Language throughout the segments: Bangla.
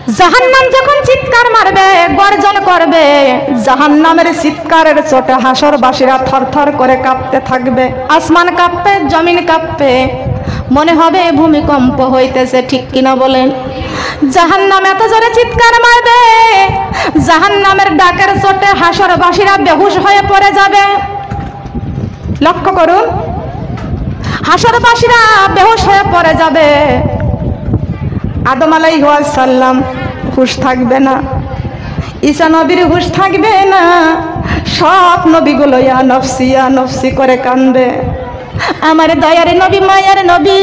জাহান্নাম যখন চিৎকার মারবে, গর্জন করবে, জাহান্নামের চিৎকারের চোটে হাসরবাসীরা থরথর করে কাঁপতে থাকবে। আসমান কাঁপবে, জমিন কাঁপবে, মনে হবে ভূমিকম্প হইতেছে। ঠিক কিনা বলেন? জাহান্নাম এত জোরে চিৎকার মারবে, জাহান্নামের ডাকের চোটে হাসরবাসীরা বেহুশ হয়ে পড়ে যাবে। লক্ষ্য করুন, হাসরবাসীরা বেহুশ হয়ে পড়ে যাবে। আদম আলাইহিস সালাম হুঁশ থাকবে না, ঈসা নবীর হুঁশ থাকবে না। সব নবীগুলো ইয়া নফসি করে কাঁদবে। আমার দয়ার নবী, মায়ার নবী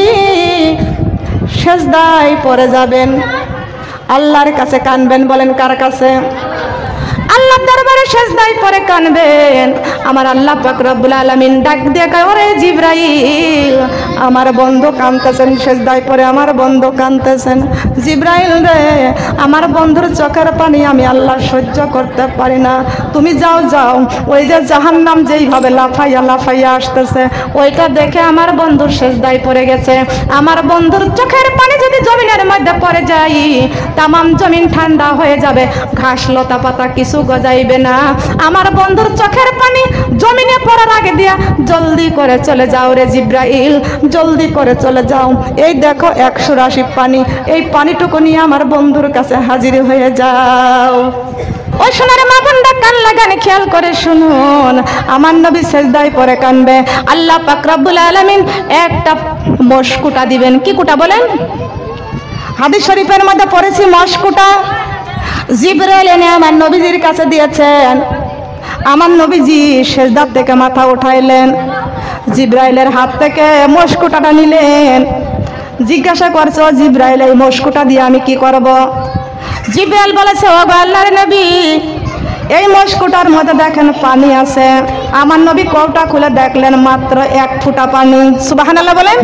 সেজদায় পড়ে যাবেন, আল্লাহর কাছে কাঁদবেন। বলেন কার কাছে? আল্লাহর দরবারে সেজদায় পড়ে কাঁদবেন। আমার আল্লাহ পাক রব্বুল আলামিন ডাক দিয়ে কয়, ওরে জিবরাইল, আমার বন্ধু কাঁদতেছেন সেজদায় পড়ে, আমার বন্ধু কাঁদতেছেন। জিবরাইল রে, আমার বন্ধুর চোখের পানি আমি আল্লাহ সহ্য করতে পারি না, তুমি যাও যাও, ওই যে জাহান্নাম যেইভাবে লাফাইয়া আসতেছে ওইটা দেখে আমার বন্ধুর সেজদায় পড়ে গেছে। আমার বন্ধুর চোখের পানি যদি জমিনের মধ্যে পড়ে যায়, তামাম জমিন ঠান্ডা হয়ে যাবে, ঘাস লতা পাতা কিছু গজাইবে না। আমার বন্ধুর চোখের পানি জমিনে পড়ার আগে দিয়া জলদি করে চলে যাও রে জিবরাইল, জলদি করে চলে যাও। এই দেখো 100 রাশি পানি, এই পানিটুকু নিয়ে আমার বন্ধুর কাছে হাজির হয়ে যাও। ওই সোনার মা বোনরা কান লাগানে খেয়াল করে শুনুন, আমার নবী সেজদায় পড়ে কাঁদবে, আল্লাহ পাক রব্বুল আলামিন একটা মশকুটা দিবেন। কি কুটা বলেন? হাদিস শরীফের মধ্যে পড়েছি মশকুটা। জিবরাইল এনে আমার নবীজির কাছে দিয়েছেন। আমার নবীজি সেজদার থেকে মাথা উঠাইলেন, জিবরাইলের হাত থেকে মশকুটাটা নিলেন। জিজ্ঞাসা করছে, জিবরাইল এই মশকুটা দিয়ে আমি কি করব? জিবরাইল বলেছে, ও আল্লাহর নবী, এই মশকুটার মধ্যে দেখেন পানি আছে। আমার নবী কৌটা খুলে দেখলেন মাত্র 1 ফোঁটা পানি। সুবহানাল্লাহ বলেন।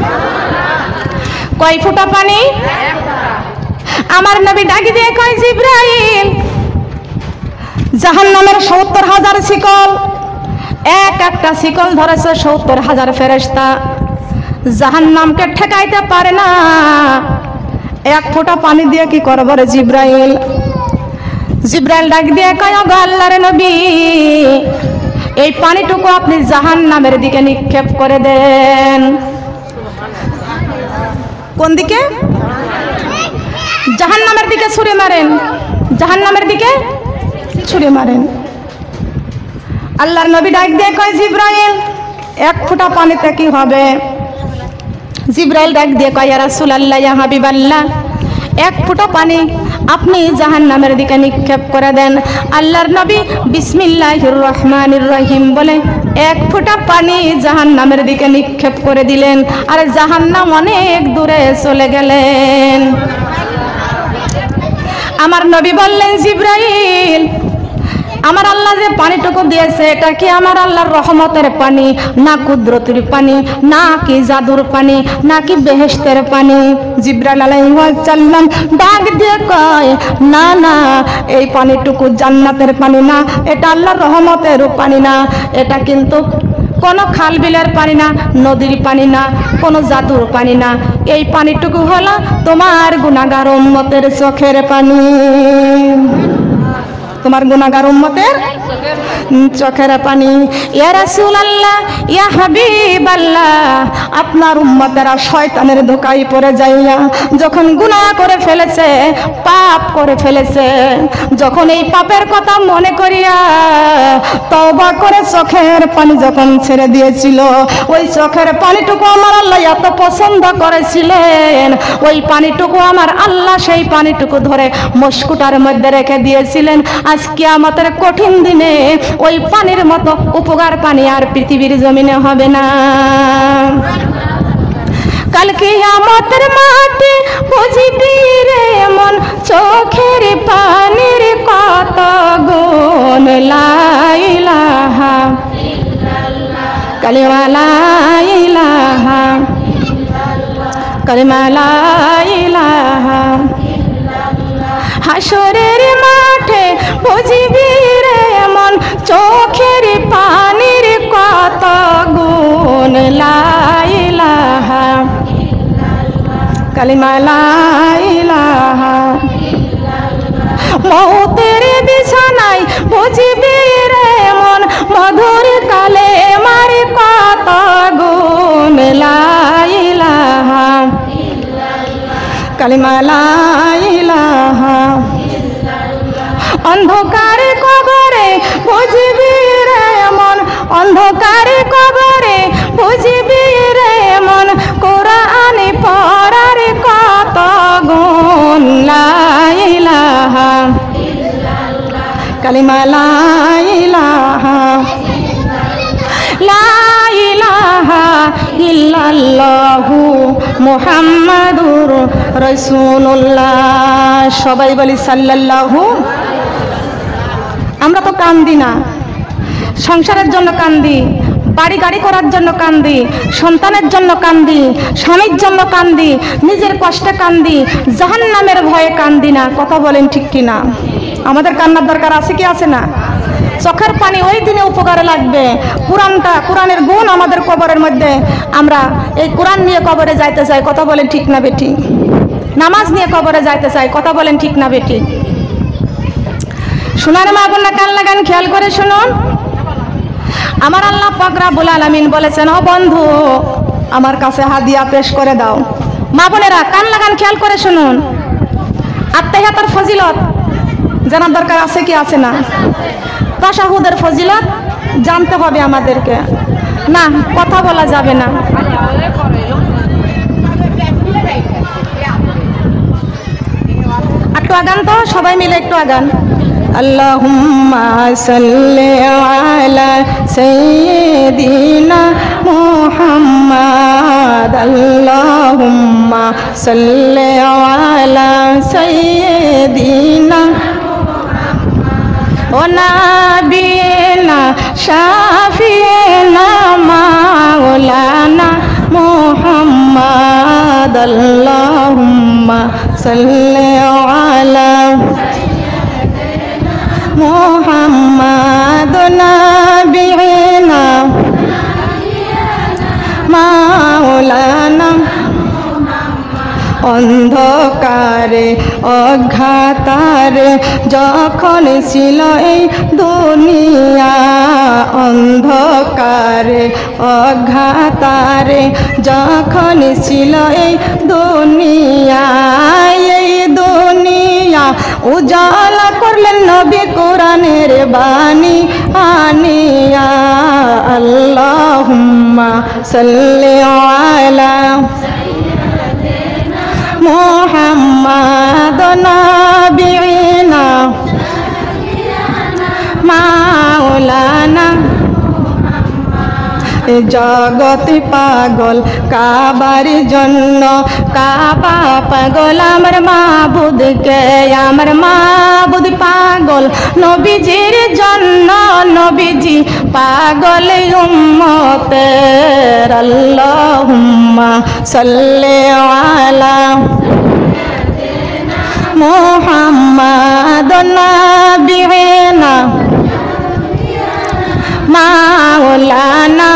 কয় ফোঁটা পানি? আমার নবী ডাকি দিয়ে কয়, জিবরাইল, জাহান্নামের 70,000 শিকল, একটা শিকল ধরেছে 70,000 ফেরেশতা, জাহান্নামকে ঠেকাইতে পারে না। 1 ফোঁটা পানি দিয়ে কি করব রে জিবরাইল? জিবরাইল ডাক দিয়ে কয়, ও আল্লাহর নবী, এই পানিটুকু আপনি জাহান্নামের দিকে নিক্ষেপ করে দেন। কোন দিকে? জাহান্নামের দিকে ছুঁড়ে মারেন, জাহান্নামের দিকে ছুঁড়ে মারেন। আল্লাহর নবী ডাক দিয়ে কয়, জিবরাইল, 1 ফোঁটা পানিতে কি হবে? জিবরাইল ডাক দিয়ে কয়, ইয়া রাসূলুল্লাহ, ইয়া হাবিবাল্লাহ, 1 ফোঁটা পানি আপনি জাহান্নামের দিকে নিক্ষেপ করে দেন। আল্লাহর নবী বিসমিল্লাহির রহমানির রহিম বলে 1 ফোঁটা পানি জাহান্নামের দিকে নিক্ষেপ করে দিলেন, আর জাহান্নাম অনেক দূরে চলে গেলেন। আমার নবী বললেন, জিবরাইল, আমার আল্লাহ যে পানিটুকু দিয়েছে এটা কি আমার আল্লাহর রহমতের পানি, না কুদরতের পানি, না কি জাদুর পানি, না কি বেহেশতের পানি? জিবরাইল আলাইহিস সালাম ডাক দিয়ে কয়, না না, এই পানিটুকু জান্নাতের পানি না, এটা আল্লাহর রহমতের পানি না, এটা কিন্তু কোনো খাল বিলের পানি না, নদীর পানি না, কোনো জাদুর পানি না, এই পানিটুকু হলো তোমার গুনাহগার উম্মতের চোখের পানি, তোমার গুনাহগার উম্মতের চোখের পানি। ইয়া রাসূলুল্লাহ, ইয়া হাবিবাল্লাহ, আপনার উম্মতেরা শয়তানের ধোঁকায় পড়ে যাইয়া যখন গুনাহ করে ফেলেছে, পাপ করে ফেলেছে, যখন এই পাপের কথা মনে করিয়া তওবা করে চোখের পানি যখন ছেড়ে দিয়েছিল, ওই চোখের পানিটুকু আমার আল্লাহ এত পছন্দ করেছিলেন, ওই পানিটুকু আমার আল্লাহ সেই পানিটুকু ধরে মশকুটার মধ্যে রেখে দিয়েছিলেন। আজ কিয়ামতের কঠিন দিনে ওই পানির মতো উপকার পানি আর পৃথিবীর জমিনে হবে না। কাল কিয়ামতের মাঠে বুঝিবি রে মন, চোখের পানির কত গুণ। লা ইলাহা ইল্লাল্লাহ, কালিমা লা ইলাহা, কালিমা লা ইলাহা। হাসরের মাঠে বুঝিবি রে মন, চোখের পানির কত গুণ। লা ইলাহা, কালিমা লা ইলাহা, কত গুণ লা ইলাহা কালিমা লা ইলাহা অন্ধকারে কবরে বুঝবি রে মন অন্ধকারে কবরে বুঝবি রে মন কোরআন পড়ার কত গুণ লা ইলাহা কালিমা লা ইলাহা লা ইলাহা ইল্লাল্লাহু মুহাম্মাদুর রাসূলুল্লাহ। সবাই বলি সাল্লাল্লাহু। আমরা তো কান্দি না, সংসারের জন্য কান্দি, বাড়ি গাড়ি করার জন্য কান্দি, সন্তানের জন্য কান্দি, স্বামীর জন্য কান্দি, নিজের কষ্টে কান্দি, জাহান্নামের ভয়ে কান্দি না। কথা বলেন ঠিক কিনা? আমাদের কান্নার দরকার আছে কি আছে না? চোখের পানি ওই দিনে উপকারে লাগবে। কোরআনের গুণ আমাদের কবরের মধ্যে। আমরা এই কোরআন নিয়ে কবরে যাইতে চাই। কথা বলেন ঠিক না বেটি? নামাজ নিয়ে কবরে যাইতে চাই। কথা বলেন ঠিক না বেটি? শোনার মা বোনরা কান লাগান, খেয়াল করে শুনুন। আমার আল্লাহ পাক রব্বুল আলামিন বলেছেন, ও বন্ধু আমার কাছে হাদিয়া পেশ করে দাও। মা বোনেরা কান লাগান, খেয়াল করে শুনুন। আত্তাহিয়াতের ফজিলত জানার দরকার আছে কি আছে না? তাশাহুদের ফজিলত জানতে হবে আমাদেরকে। না, কথা বলা যাবে না। একটু আগান তো, সবাই মিলে একটু আগান। আল্লাহুম্মা সাল্লি আলা সাইয়্যিদিনা মুহাম্মাদ আল্লাহুম্মা সাল্লি আলা সাইয়্যিদিনা ও নাবিয়িনা শাফিয়িনা মাওলানা মুহাম্মাদ আল্লাহুম্মা সাল্লি আলা মুহাম্মাদ নাবিয়িনা মাওলানা অন্ধকারে অজ্ঞাতারে যখন ছিল এই দুনিয়া অন্ধকারে অজ্ঞাতারে যখন ছিল এই দুনিয়া এই দুনিয়া উজালা করলেন নবী কোরআনের বাণী আনিয়া আল্লাহুম্মা সাল্লি আলা মুহাম্মাদ নাবিয়িনা মাওলানা জগৎ পাগল কাবার জন্য, কাবা পাগল আমার মাবুদকে, আমার মাবুদ পাগল নবীজির জন্য, নবীজি পাগল উম্মতের। আল্লাহুম্মা সাল্লি আলা মুহাম্মাদ নাবিয়িনা মাওলানা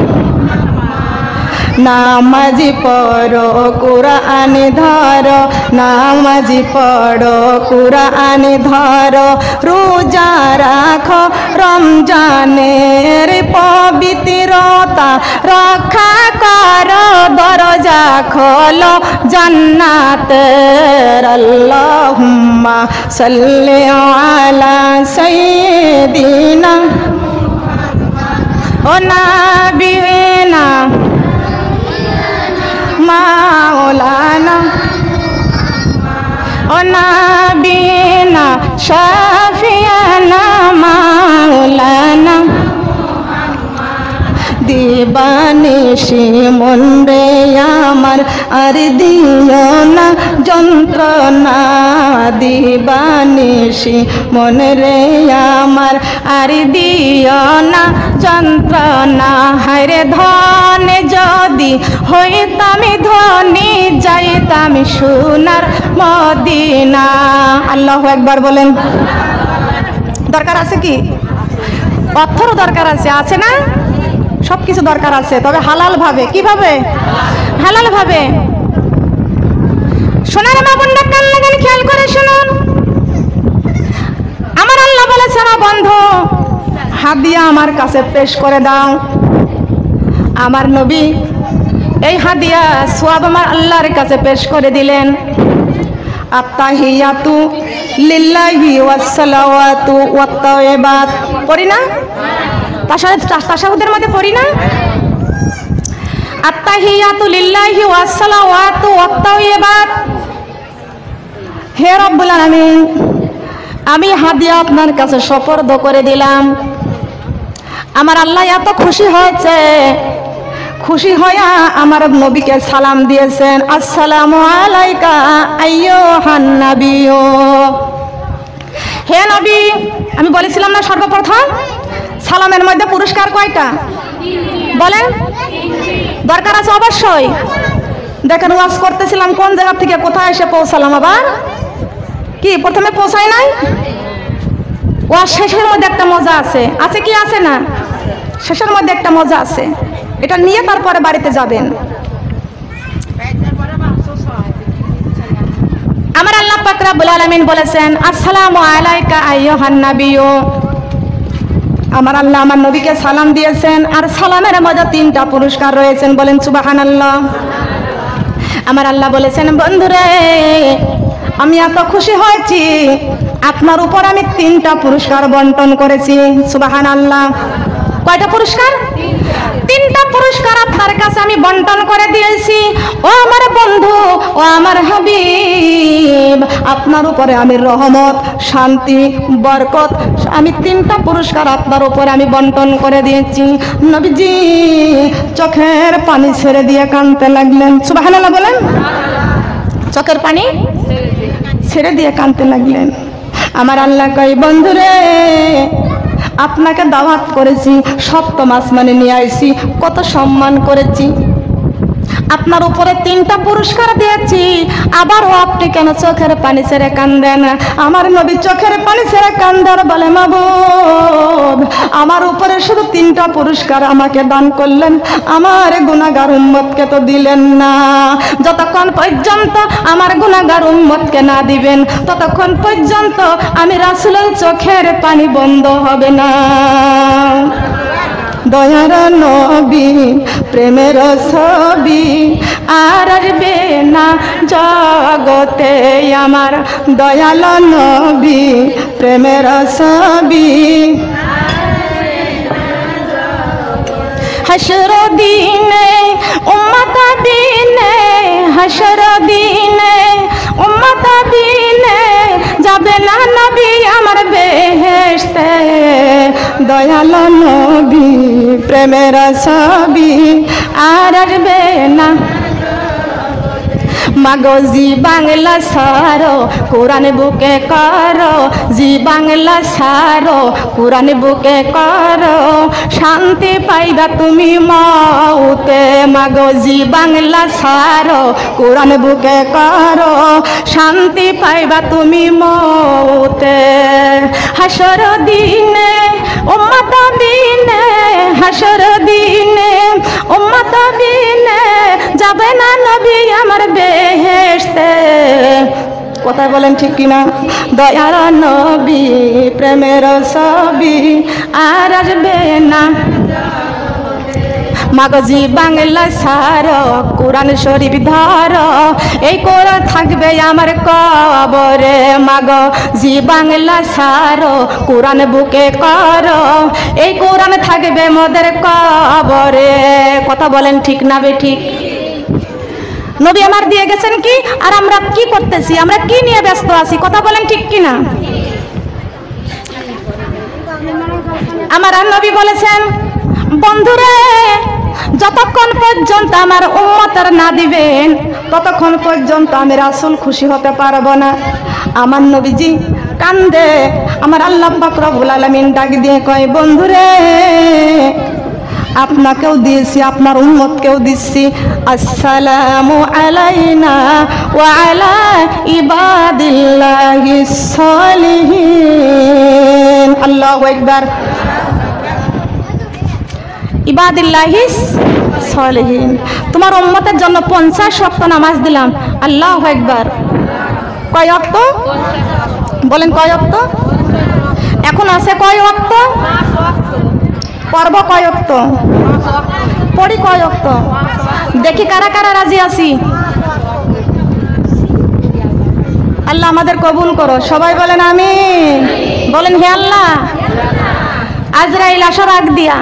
নামাজি পড়ো কুরআন ধরো, নামাজি পড়ো কুরআন ধরো, রোজা রাখো রমজানের পবিত্রতা রক্ষা করো, দরজা খোলো জান্নাতের। আল্লাহুম্মা সাল্লি আলা সাইয়্যিদিনা ও নাবিয়িনা মাওলানা ও নাবিয়িনা শাফিয়ানা মাওলানা দিবানিশি মন রে আমার আর দিও না যন্ত্রণা, দিবানিশি মন রে আমার আর দিও না যন্ত্রণা। হায়রে ধন যদি হইতাম ধনী যাইতাম সোনার মদিনা। আল্লাহু আকবার বলেন। দরকার আছে কি? অর্থেরও দরকার আছে, আছে না? সব কিছু দরকার আছে, তবে হালাল ভাবে। কিভাবে? হালাল ভাবে। সোনার মা বোনরা কান লাগান, খেয়াল করে শুনুন। আমার আল্লাহ বলেছেন, বন্ধু হাদিয়া আমার কাছে পেশ করে দাও। আমার নবী এই হাদিয়া সওয়াব আমার আল্লাহর কাছে পেশ করে দিলেন। আত্তাহিয়াতু লিল্লাহি ওয়াস সালাওয়াতু ওয়াত তাইয়্যিবাত পড়ি না? তাশাহুদের মধ্যে পড়ি না? আত্তাহিয়াতু লিল্লাহি ওয়াস সালাওয়াতু ওয়াত তাইয়্যিবাত। হে রব্বুল আলামিন, আমি হাদিয়া আপনার কাছে সুপর্দ করে দিলাম। আমার আল্লাহ এত খুশি হয়েছে, খুশি হইয়া আমার নবীকে সালাম দিয়েছেন, আসসালামু আলাইকা আইয়ুহান নাবিয়্যু। হে নবী, আমি বলেছিলাম না সর্বপ্রথম সালামের মধ্যে পুরস্কার কয়টা বলেন? দরকার আছে অবশ্যই। দেখেন ওয়াজ করতেছিলাম কোন জায়গা থেকে কোথায় এসে পৌঁছালাম, আবার কি প্রথমে পৌঁছাই নাই? ওয়াজ শেষের মধ্যে একটা মজা আছে, আছে কি আছে না? শেষের মধ্যে একটা মজা আছে, এটা নিয়ে তারপরে বাড়িতে যাবেন। আমার আল্লাহ পাক রব্বুল আলামিন বলেছেন, আসসালামু আলাইকা আইয়ুহান নাবিয়্যু। আমার আল্লাহ আমার নবীকে সালাম দিয়েছেন, আর সালামের মধ্যে 3টা পুরস্কার রয়েছেন, বলেন সুবহানাল্লাহ। আমার আল্লাহ বলেছেন, বন্ধুরে আমি এত খুশি হয়েছি, আপনার উপর আমি 3টা পুরস্কার বন্টন করেছি। সুবহানাল্লাহ। কয়টা পুরস্কার? 3টা পুরস্কার আপনার কাছে আমি বন্টন করে দিয়েছি। ও আমার বন্ধু, ও আমার হাবিব, আপনার উপরে আমি রহমত, শান্তি, বরকত, আমি 3টা পুরস্কার আপনার উপরে আমি বন্টন করে দিয়েছি। নবীজি চোখের পানি ছেড়ে দিয়ে কাঁদতে লাগলেন। সুবহানাল্লাহ বলেন। চোখের পানি ছেড়ে দিয়ে কাঁদতে লাগলেন। আমার আল্লাহ কই, বন্ধুরে আপনাকে দাওয়াত করেছি, সপ্তম আসমানে নিয়ে আইছি, কত সম্মান করেছি, আপনার উপরে 3টা পুরস্কার দিয়েছি, আবারও আপনি কেন চোখের পানি ছেড়ে কান্দেন? আমার নবী চোখের পানি ছেড়ে কান্দার বলে, মাবুদ আমার উপরে শুধু 3টা পুরস্কার আমাকে দান করলেন, আমার গুনাহগার উম্মতকে তো দিলেন না। যতক্ষণ পর্যন্ত আমার গুনাহগার উম্মতকে না দিবেন, ততক্ষণ পর্যন্ত আমি রাসূলের চোখের পানি বন্ধ হবে না। দয়ার নবী প্রেমের ছবি আর আসবে না জগতে, আমার দয়াল নবী প্রেমের ছবি। হাসর দিনে উম্মত বিনে, হাসর দিনে উম্মত বিনে যাবে না নবী আমার বেহেশতে। দয়াল নবী প্রেমের ছবি আর আসবে না। মাগো জি বাংলা সারো কোরআন বুকে করো, জি বাংলা সারো কোরআন বুকে করো, শান্তি পাইবা তুমি মউতে। মাগো জি বাংলা সারো কোরআন বুকে করো, শান্তি পাইবা তুমি মউতে। হাসর দিনে উম্মত বিনে, হাসর দিনে উম্মত বিনে যাবে না নবী আমার বেহেশতে। কথা বলেন ঠিক কিনা? দয়ার নবী প্রেমের ছবি আর আসবে না। মাগজি বাংলা সারো কোরআন শরীফ ধরো, এই কোরআন থাকবে আমার কবরে। মাগজি বাংলা সারো কোরআন বুকে করো, এই কোরআন থাকবে মোদের কবরে। কথা বলেন ঠিক না বে ঠিক? নবী আমার দিয়ে গেছেন কি, আর আমরা কি করতেছি, আমরা কি নিয়ে ব্যস্ত আছি? কথা বলেন ঠিক কিনা? আমার নবী বলেছেন, বন্ধুরে যতক্ষণ পর্যন্ত আমার উম্মতের না দিবেন, ততক্ষণ পর্যন্ত আমি রাসূল খুশি হতে পারবো না। আমার নবীজি কান্দে। আমার আল্লাহ পাক রব্বুল আলামিন ডাক দিয়ে কয়, বন্ধুরে আপনাকেও দিয়েছি, আপনার উম্মতকেও দিচ্ছি। আসসালামু আলাইনা ওয়া আলা ইবাদিল্লাহিস সালিহিন। আল্লাহু আকবার। ইবাদিল্লাহিস সালিহিন, তোমার উম্মতের জন্য 50 ওয়াক্ত নামাজ দিলাম। আল্লাহু আকবার। কয় ওয়াক্ত বলেন? কয় ওয়াক্ত? এখন আছে কয় ওয়াক্ত? পর্ব কয় ওয়াক্ত? পড়ি কয় ওয়াক্ত? দেখি কারা কারা রাজি আছি। আল্লাহ আমাদের কবুল করো, সবাই বলেন আমিন। বলেন হে আল্লাহ, আজরাইল আসার আগ দিয়া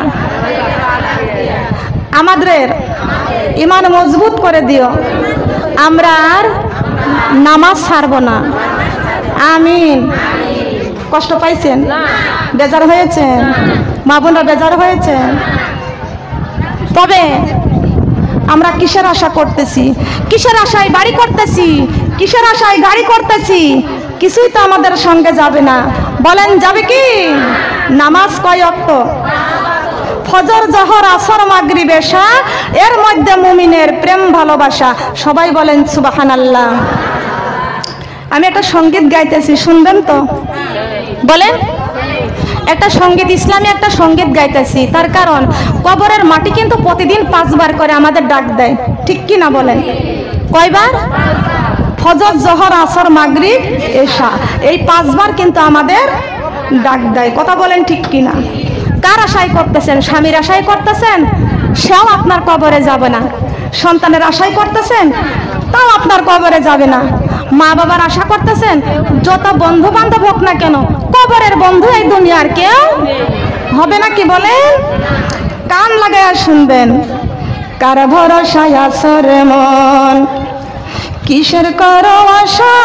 আমাদের ঈমান মজবুত করে দিও, আমরা আর নামাজ ছাড়ব না। আমিন। কষ্ট পাইছেন? বেজার হয়েছেন? মা বোনরা বেজার হয়েছেন? তবে আমরা কিসের আশা করতেছি? কিসের আশায় বাড়ি করতেছি? কিসের আশায় গাড়ি করতেছি? কিছুই তো আমাদের সঙ্গে যাবে না। বলেন যাবে কি? নামাজ কয় ওয়াক্ত? ফজর, জোহর, আসর, মাগরিব, এশা, এর মধ্যে মুমিনের প্রেম ভালোবাসা। সবাই বলেন সুবহানাল্লাহ। আমি একটা সঙ্গীত গাইতেছি, শুনবেন তো? বলেন। একটা সঙ্গীত, ইসলামী একটা সঙ্গীত গাইতেছি। তার কারণ কবরের মাটি কিন্তু প্রতিদিন 5 বার করে আমাদের ডাক দেয়, ঠিক কি না বলেন? কয়বার? ফজর, জোহর, আসর, মাগরিব, এশা, এই 5 বার কিন্তু আমাদের ডাক দেয়। কথা বলেন ঠিক কি না? কার আশায় করতেছেন? স্বামীর আশায় করতেছেন, সেও আপনার কবরে যাবে না। সন্তানের আশায় করতেছেন, তাও আপনার কবরে যাবে না। মা বাবার আশা করতেছেন, যত বন্ধু বান্ধব হোক না কেন, কবরের বন্ধু এই দুনিয়ার কেউ হবে না। কি বলেন? কান লাগায়া শুনবেন। কার ভরসায় আসর মন, কিসের করো আশা,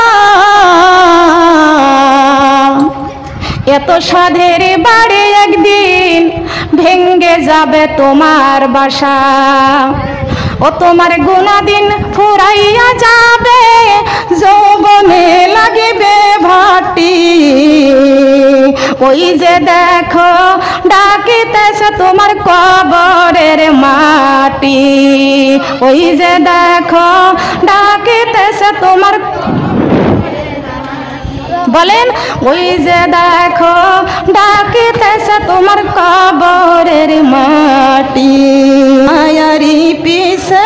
এত সাধের বাড়ি একদিন ভেঙ্গে যাবে তোমার বাসা। ও তোমার গুণাদিন ফুরাইয়া যাবে, যৌবনে লাগিবে ভাটি। ওই যে দেখো ডাকিতেছে তোমার কবরের মাটি। ওই যে দেখো ডাকিতেছে তোমার, বলেন, ওই যে দেখো ডাকিতেছে তোমার কবরের মাটি। মায়ারি পিছে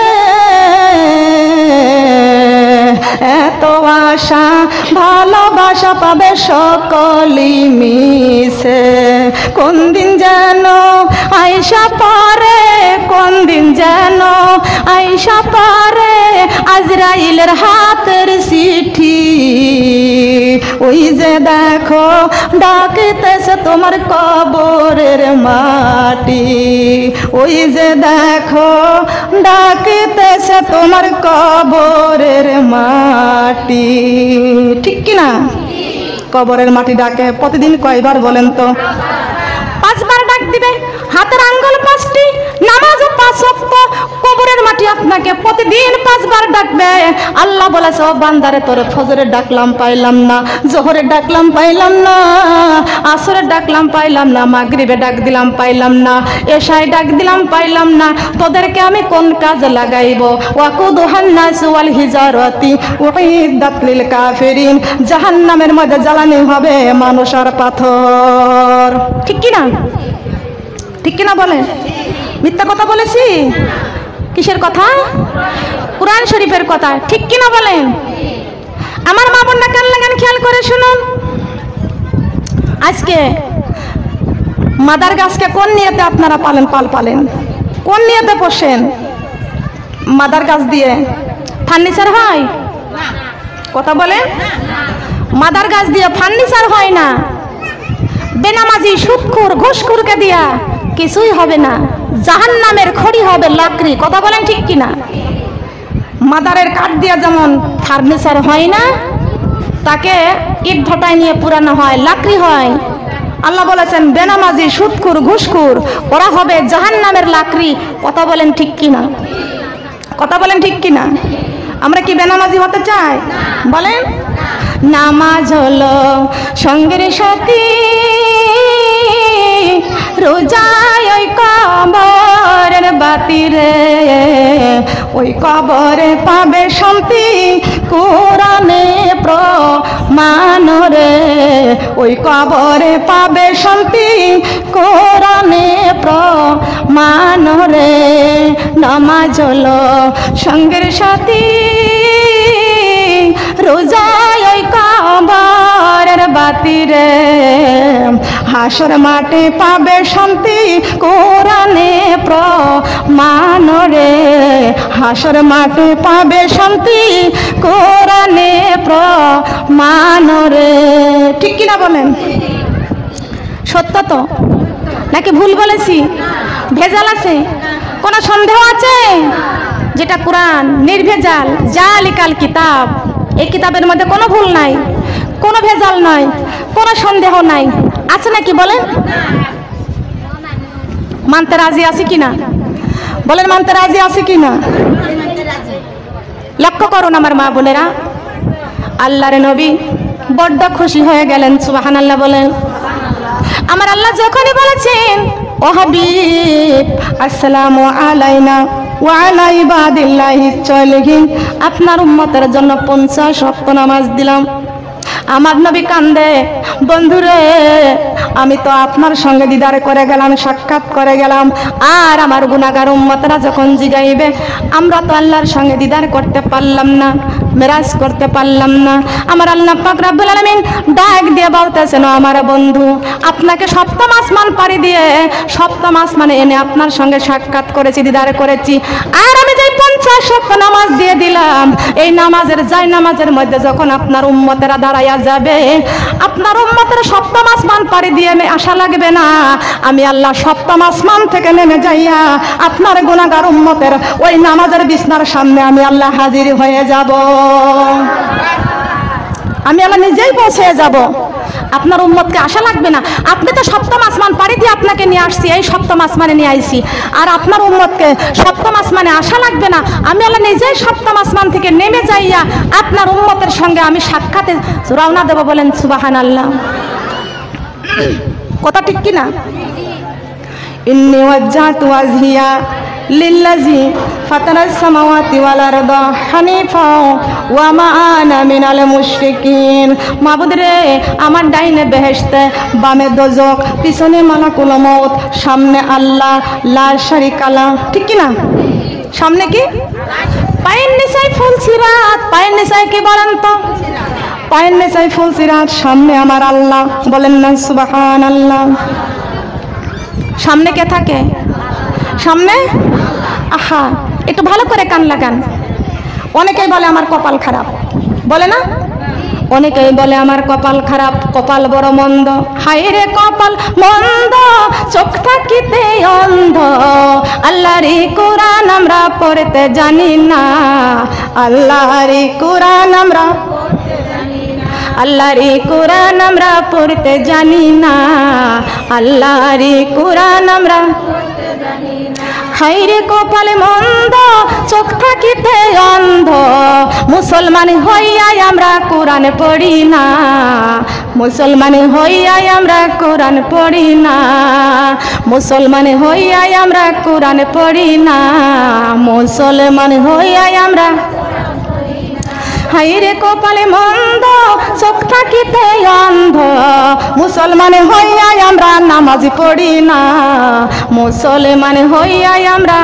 এত আশা ভালোবাসা পাবে সকলি মিশে। কোন দিন যেন আইসা পারে, কোন দিন যেন আইসা পারে আজরাইলের হাতের চিঠি। ওই যে দেখো ডাকিতেছে তোমার কবরের মাটি। ওই যে দেখো ডাকিতেছে তোমার কবরের মাটি। ঠিক কি না? কবরের মাটি ডাকে প্রতিদিন কয়বার বলেন তো? 5 বার ডাক দিবে। হাতের আঙ্গুল 5টি, নামাজও 5 ওয়াক্ত। কবরের মাটি আপনাকে প্রতিদিন 5 বার ডাকবে। আল্লাহ বলেছে, ও বান্দারে তোরে ফজরে ডাকলাম পাইলাম না, জোহরে ডাকলাম পাইলাম না, আসরে ডাকলাম পাইলাম না, মাগরিবে ডাক দিলাম পাইলাম না, এশায় ডাক দিলাম পাইলাম না। তোদেরকে আমি কোন কাজে লাগাইব? ওয়াকুদুহান নাস ওয়াল হিজারাতি উইদ্দাত লিল কাফিরিন। জাহান্নামের মধ্যে জ্বালানি হবে মানুষ আর পাথর। ঠিক কি না? ঠিক কিনা বলে? মিথ্যা কথা বলেছি? কিসের কথা? কুরআন শরীফের কথা। ঠিক কিনা বলেন? আমার মা বোনরা কান লাগান, খেয়াল করে শুনুন। আজকে মাদার গাছকে কোন নিয়তে আপনারা পালেন? কোন নিয়তে পোষেন? মাদার গাছ দিয়ে ফার্নিচার হয়? কথা বলে? মাদার গাছ দিয়ে ফার্নিচার হয় না। বেনামাজি, সুদখোর, ঘুষখোরকে দিয়া কিছুই হবে না। জাহান্নামের খড়ি হবে লাকড়ি। কথা বলেন ঠিক কিনা? মাদারের কাঠ দিয়া যেমন ফার্নিচার হয় না, তাকে ইট ভাটায় নিয়ে পুরানো হয়, লাকড়ি হয়। আল্লাহ বলেছেন বেনামাজি, সুদখোর, ঘুষখোর, ওরা হবে জাহান্নামের লাকড়ি। কথা বলেন ঠিক কিনা? কথা বলেন ঠিক কিনা? আমরা কি বেনামাজি হতে চাই? বলেন। নামাজ হলো সঙ্গের সাথী, রোজায় ওই কবরের বাতি রে, ওই কবরে পাবে শান্তি কোরআনে প্রমাণ রে। ওই কবরে পাবে শান্তি কোরআনে প্রমাণ রে। নামাজ হলো সঙ্গের সাথী, রোজায় ওই কবরের বাতি রে, হাসর মাঠে পাবে শান্তি কোরআনে প্রমাণ রে, হাসর মাঠে পাবে শান্তি কোরআনে প্রমাণ রে। ঠিক কিনা বলেন? সত্য তো নাকি ভুল বলেছি? ভেজাল আছে? কোনো সন্দেহ আছে? যেটা কোরআন নির্ভেজাল, জালিকাল কিতাব, এই কিতাবের মধ্যে কোনো ভুল নাই, কোনো ভেজাল নাই, কোনো সন্দেহ নাই, আছে নাকি বলেন? মানতে রাজি আছে কিনা বলেন? মানতে রাজি আছে কিনা? লক্ষ্য করুন আমার মা বোনেরা, আল্লাহর নবী বড্ড খুশি হয়ে গেলেন। সুবহানাল্লাহ বলেন। আমার আল্লাহ যখনই বলেছেন ও হাবিব আসসালামু আলাইনা ওয়া আলা ইবাদিল্লাহিস সালিহিন, আপনার উম্মতের জন্য 50 ওয়াক্ত নামাজ দিলাম। আমার নবী কান্দে, বন্ধুরে আমি তো আপনার সঙ্গে দিদার করে গেলাম, সাক্ষাৎ করে গেলাম, আর আমার গুনাহগার উম্মতরা যখন জিগাইবে আমরা তো আল্লাহর সঙ্গে দিদার করতে পারলাম না, মেরাজ করতে পারলাম না। আমার আল্লাহ পাক রব্বুল আলামিন ডাক দিয়ে বলতেছেন, আমার বন্ধু আপনাকে সপ্তম আসমান পাড়ি দিয়ে সপ্তম আসমানে এনে আপনার সঙ্গে সাক্ষাৎ করেছি, দিদার করেছি, আর আমি যে 50 ওয়াক্ত নামাজ দিয়ে দিলাম, এই নামাজের যাই নামাজের মধ্যে যখন আপনার উম্মতেরা দাঁড়াইয়া যাবে, আপনার উম্মতের সপ্তম আসমান পাড়ি দিয়ে আশা লাগবে না, আমি আল্লাহ সপ্তম আসমান থেকে নেমে যাইয়া আপনার গুনাহগার উম্মতের ওই নামাজের বিছনার সামনে আমি আল্লাহ হাজির হয়ে যাব, আমি আল্লাহ নিজেই পৌঁছে যাব। আপনার উম্মতকে আশা লাগবে না, আপনি তো সপ্তম আসমান পাড়ি দিয়ে আপনাকে নিয়ে আসছি, এই সপ্তম আসমানে নিয়ে আইছি, আর আপনার উম্মতকে সপ্তম আসমানে আশা লাগবে না, আমি আল্লাহ নিজেই সপ্তম আসমান থেকে নেমে যাইয়া আপনার উম্মতের সঙ্গে আমি সাক্ষাতে রওনা দেব। বলেন সুবহানাল্লাহ। কথা ঠিক কিনা? ইন্নী ওয়াজ্জাহতু ওয়াজহিয়া লিল্লাযী ফাতারাস সামাওয়াতি ওয়াল আরদা হানিফা ওয়া মা আনা মিনাল মুশরিকিন। মাবুদ রে, আমার ডাইনে বেহেশতে, বামে দোজখ, পিছনে মালাকুল মউত, সামনে আল্লাহ, লা শারিকা লা। ঠিক কিনা? সামনে কি? পায়ের নিচায় ফুল সিরাত, পায়ের নিচায় কি বলেন তো? পায়ের নিচায় ফুল সিরাত, সামনে আমার আল্লাহ। বলেন না সুবহানাল্লাহ। সামনে কে থাকে? সামনে আহা, একটু ভালো করে কান লাগান। অনেকেই বলে আমার কপাল খারাপ, বলে না? অনেকেই বলে আমার কপাল খারাপ, কপাল বড় মন্দ। হায় রে কপাল মন্দ, চোখ থাকিতে অন্ধ, আল্লাহর কোরআন আমরা পড়তে জানি না, আল্লাহর কোরআন আমরা, আল্লাহর কোরআন আমরা পড়তে জানি না, আল্লাহর কোরআন আমরা। হায় রে কপাল মন্দ, চোখ থাকিতে অন্ধ, মুসলমান হইয়াই আমরা কোরআন পড়ি না, মুসলমান হইয়াই আমরা কোরআন পড়ি না, মুসলমান হইয়াই আমরা কোরআন পড়ি না, মুসলমান হইয়াই আমরা। হায় রে কপালে মন্দ, চোখ থাকিতে অন্ধ, মুসলমান হইয়াই আমরা নামাজ পড়ি না, মুসলমান হইয়াই আমরা।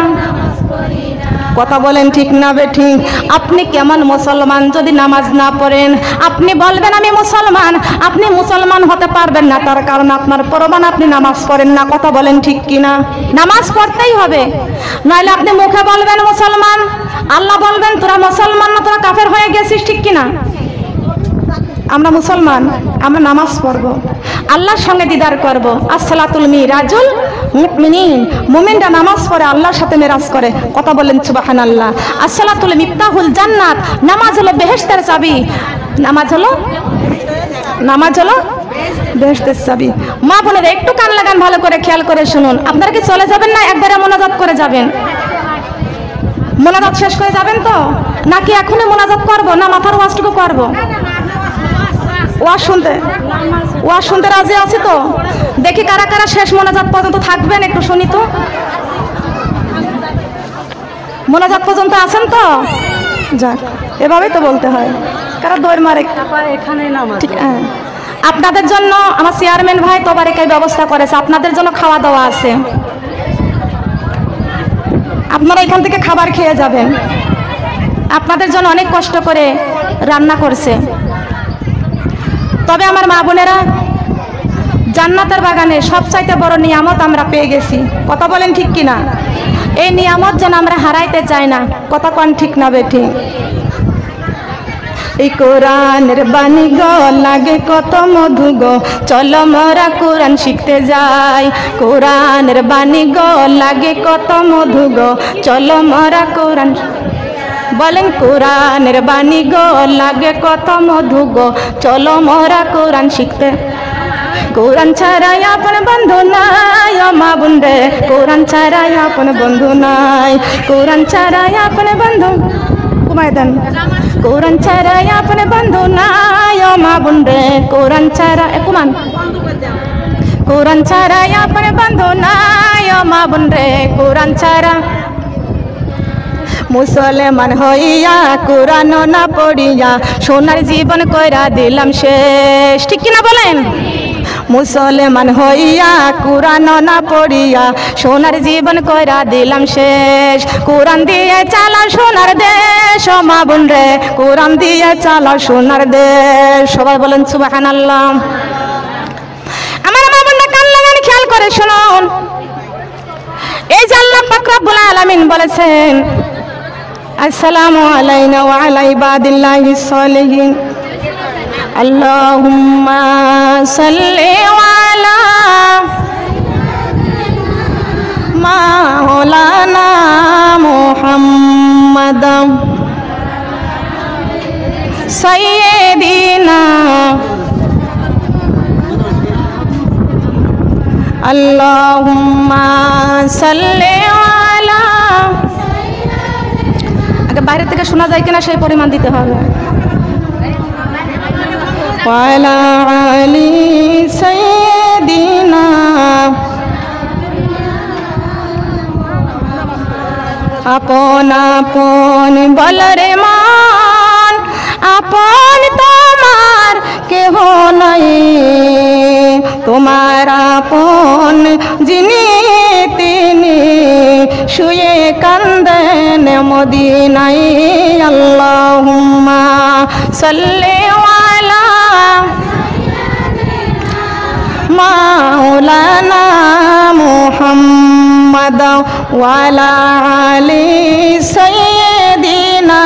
কথা বলেন ঠিক না বেঠিক? আপনি কেমন মুসলমান যদি নামাজ না পড়েন? আপনি বলবেন আমি মুসলমান, আপনি মুসলমান হতে পারবেন না, তার কারণ আপনার প্রমাণ আপনি নামাজ পড়েন না। কথা বলেন ঠিক কিনা? নামাজ পড়তেই হবে, নইলে আপনি মুখে বলবেন মুসলমান, আল্লাহ বলবেন তোরা মুসলমান না, তোরা কাফের হয়ে গেছিস। ঠিক কিনা? আমরা মুসলমান, আমরা নামাজ পড়ব, আল্লাহর সঙ্গে দিদার করব। আসসালাতুল মিরাজুল মুমিনিন, মুমিনরা নামাজ পড়ে আল্লাহর সাথে মেরাজ করে। কথা বলেন সুবহানাল্লাহ। আসসালাতুল মিফতাহুল জান্নাত, নামাজ হলো বেহেশতের চাবি, নামাজ হলো বেহেশতের চাবি। মা বোনেরা একটু কান লাগান, ভালো করে খেয়াল করে শুনুন। আপনারা কি চলে যাবেন না একবারে মোনাজাত করে যাবেন? মোনাজাত শেষ করে যাবেন তো, নাকি এখনই মোনাজাত করব, না মাথার ওয়াজটুকু করব? ওয়াজ শুনতে রাজি আছি তো? দেখি কারা কারা শেষ মোনাজাত পর্যন্ত থাকবেন, একটু শুনি তো। মোনাজাত পর্যন্ত আছেন তো? যাক, এভাবেই তো বলতে হয়, কারা দৌড় মারে। ঠিক, আপনাদের জন্য আমার চেয়ারম্যান ভাই তবারিকায় ব্যবস্থা করেছে, আপনাদের জন্য খাওয়া দাওয়া আছে, আপনারা এখান থেকে খাবার খেয়ে যাবেন। আপনাদের জন্য অনেক কষ্ট করে রান্না করছে। তবে আমার মা বোনেরা, জান্নাতের বাগানে সবচাইতে বড় নিয়ামত আমরা পেয়ে গেছি। কথা বলেন ঠিক কিনা? এই নিয়ামত যেন আমরা হারাইতে চাই না। কথা কোন ঠিক না বেঠিক? এই কোরআনের বাণী গো লাগে কত মধু গো, চলো মোরা কোরআন শিখতে যাই। কোরআনের বাণী গো লাগে কত মধু গো, চলো মোরা কোরআন। বলেন কোরআনের বাণী গো লাগে কত মধু গো, চলো মোরা কোরআন শিখতে। কোরআন ছাড়াই আপন বন্ধু নাই ও মা বোন রে, কোরআন ছাড়াই আপন বন্ধু নাই, কোরআন ছাড়াই আপন বন্ধু ঘুমায় দেন। কোরআন ছাড়াই আপন বন্ধু নাই ও মা বোন রে, কোরআন ছাড়া কুমান, কোরআন ছাড়াই আপন বন্ধু নাই ও মা বোন রে, কোরআন ছাড়া। মুসলমান হইয়া কোরআন না পড়িয়া সোনার জীবন কইরা দিলাম শেষ। ঠিক কিনা বলেন? মুসলমান হইয়া কোরআন না পড়িয়া সোনার জীবন কইরা দিলাম শেষ। কোরআন দিয়ে চালা সোনার দেশ ও মা বোন রে, কোরআন দিয়ে চালা সোনার দেশ। সবাই বলেন সুবহানাল্লাহ। আমার মা বোনরা কান লাগান খেয়াল করে শুনুন। এই যে আল্লাহ পাক রব্বুল আলামিন বলেছেন, আসসালামু আলাইনা ওয়া আলা ইবাদিল্লাহিস সালিহিন, আল্লাহুম্মা সাল্লি আলা মাওলানা মুহাম্মাদ সাইয়্যিদিনা আল্লাহুম্মা সাল্লি আলা। আগে বাইরে থেকে শোনা যায় কিনা সেই পরিমাণ দিতে হবে। ওয়ালা আলি সাইয়্যিদিনা, আপন আপন বলরে মান, আপন তোমার কেহ নাই, তোমার আপন যিনি তিনি শুয়ে কান্দেন মদিনায়। আল্লাহুম্মা সাল্লি আলা মাওলানা মুহাম্মাদ ওয়া আলা আলি সাইয়্যিদিনা।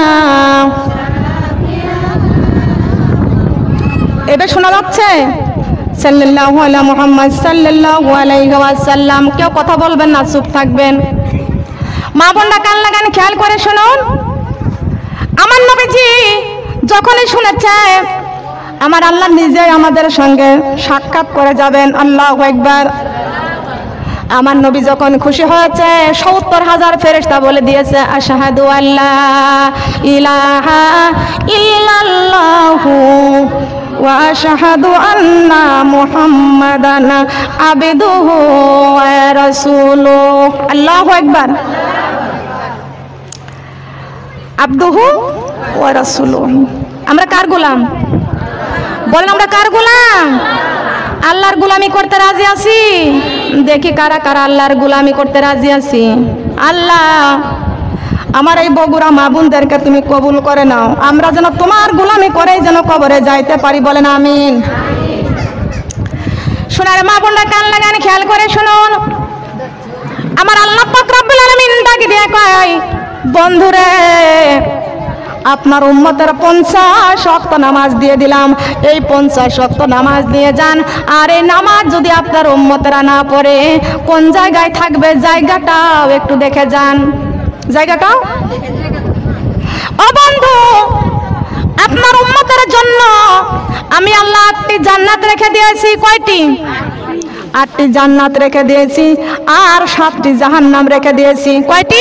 এটা শোনা যাচ্ছে? সাল্লাল্লাহু আলা মুহাম্মদ সাল্লাল্লাহু আলাইহি ওয়াসাল্লাম। কেউ কথা বলবেন না, চুপ থাকবেন। মা বোনরা কান লাগান খেয়াল করে শুনুন। আমার নবীজি যখনই শুনেছে আমার আল্লাহ নিজেই আমাদের সঙ্গে সাক্ষাৎ করে যাবেন, আল্লাহু আকবার। আমার নবী যখন খুশি হয়েছে ৭০,০০০ ফেরেশতা বলে দিয়েছে, আশহাদু আল্লা ইলাহা ইল্লাল্লাহু ওয়া আশহাদু আন্না মুহাম্মাদান আবদুহু ওয়া রাসূলুহু। আল্লাহু আকবার। আবদুহু ওয়া রাসূলুহু। আমরা কার গোলাম? বলেন আমরা কার গোলাম? আল্লাহর গোলামি করতে রাজি আছি? দেখি কারা কারা আল্লাহর গোলামি করতে রাজি আছি। আল্লাহ আমার এই বগুড়া মা বোনদেরকে তুমি কবুল করে নাও, আমরা যেন তোমার গোলামি করেই যেন কবরে যাইতে পারি। বলেন আমিন। শোনার মা বোনরা কান লাগান খেয়াল করে শুনুন। আমার আল্লাহ পাক রব্বুল আলামিন ডাক দিয়ে কয়, বন্ধুরে আপনার উম্মতের 50 ওয়াক্ত নামাজ দিয়ে দিলাম, এই 50 ওয়াক্ত নামাজ দিয়ে যান। আর এই নামাজ যদি আপনার উম্মতেরা না পড়ে কোন জায়গায় থাকবে জায়গাটাও একটু দেখে যান। জায়গাটাও ও বন্ধু, আপনার উম্মতের জন্য আমি আল্লাহ 8টি জান্নাত রেখে দিয়েছি। কয়টি? 8টি জান্নাত রেখে দিয়েছি আর 7টি জাহান্নাম রেখে দিয়েছি। কয়টি?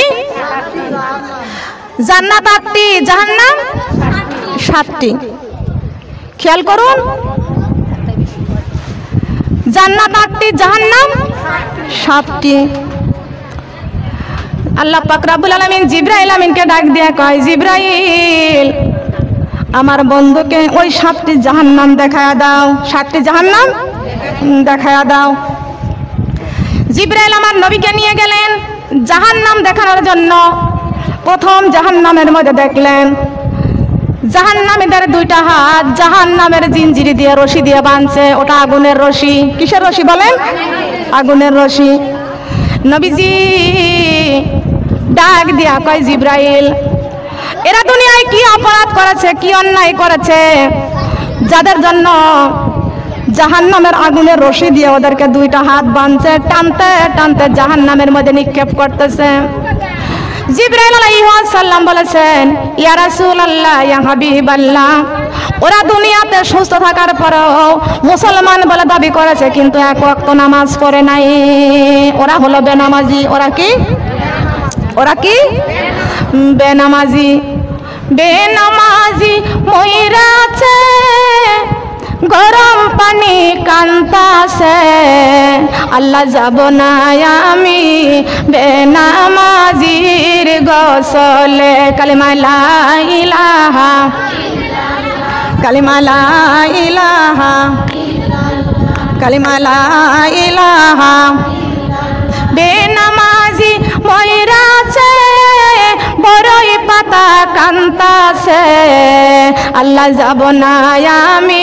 জান্নাত 8টি, জাহান্নাম 7টি। খেয়াল করুন, জান্নাত 8টি, জাহান্নাম 7টি। আল্লাহ পাক রব্বুল আলামিন জিবরাইল আমিনকে ডাক দিয়ে কয়, জিবরাইল আমার বন্ধুকে ওই 7টি জাহান্নাম দেখায়া দাও, 7টি জাহান্নাম দেখায়া দাও। জিবরাইল আমার নবীকে নিয়ে গেলেন জাহান্নাম দেখানোর জন্য। প্রথম জাহান্নামের মধ্যে দেখলেন জাহান্নামীদের দুইটা হাত জাহান্নামের জিঞ্জিরি দিয়ে রশি দিয়ে বাঁধছে, ওটা আগুনের রশি। কিসের রশি বলেন? আগুনের রশি। নবীজি ডাক দিয়া কয়, জিব্রাইল, এরা দুনিয়ায় কি অপরাধ করেছে, কি অন্যায় করেছে, যাদের জন্য জাহান্নামের আগুনের রশি দিয়ে ওদেরকে দুইটা হাত বাঁধছে, টানতে টানতে জাহান্নামের মধ্যে নিক্ষেপ করতেছে। জিবরাইল আলাইহিস সালাম বলেছেন, ইয়া রাসূলুল্লাহ, ইয়া হাবিবাল্লাহ, ওরা দুনিয়াতে সুস্থ থাকার পরেও মুসলমান বলে দাবি করেছে, কিন্তু এক ওয়াক্ত নামাজ পড়ে নাই। ওরা হলো বেনামাজি। ওরা কি? ওরা কি? বেনামাজি। বেনামাজি মইরাছে, গরম পানি কান্তাছে, আল্লাহ যাব না আমি বেনামাজির গোসলে। কালিমা লা ইলাহা, কালিমা লা ইলাহা, কালিমা লা ইলাহা। বেনামাজি মইরাছে, বড়ই পাতা কান্তাছে, আল্লাহ যাব না আমি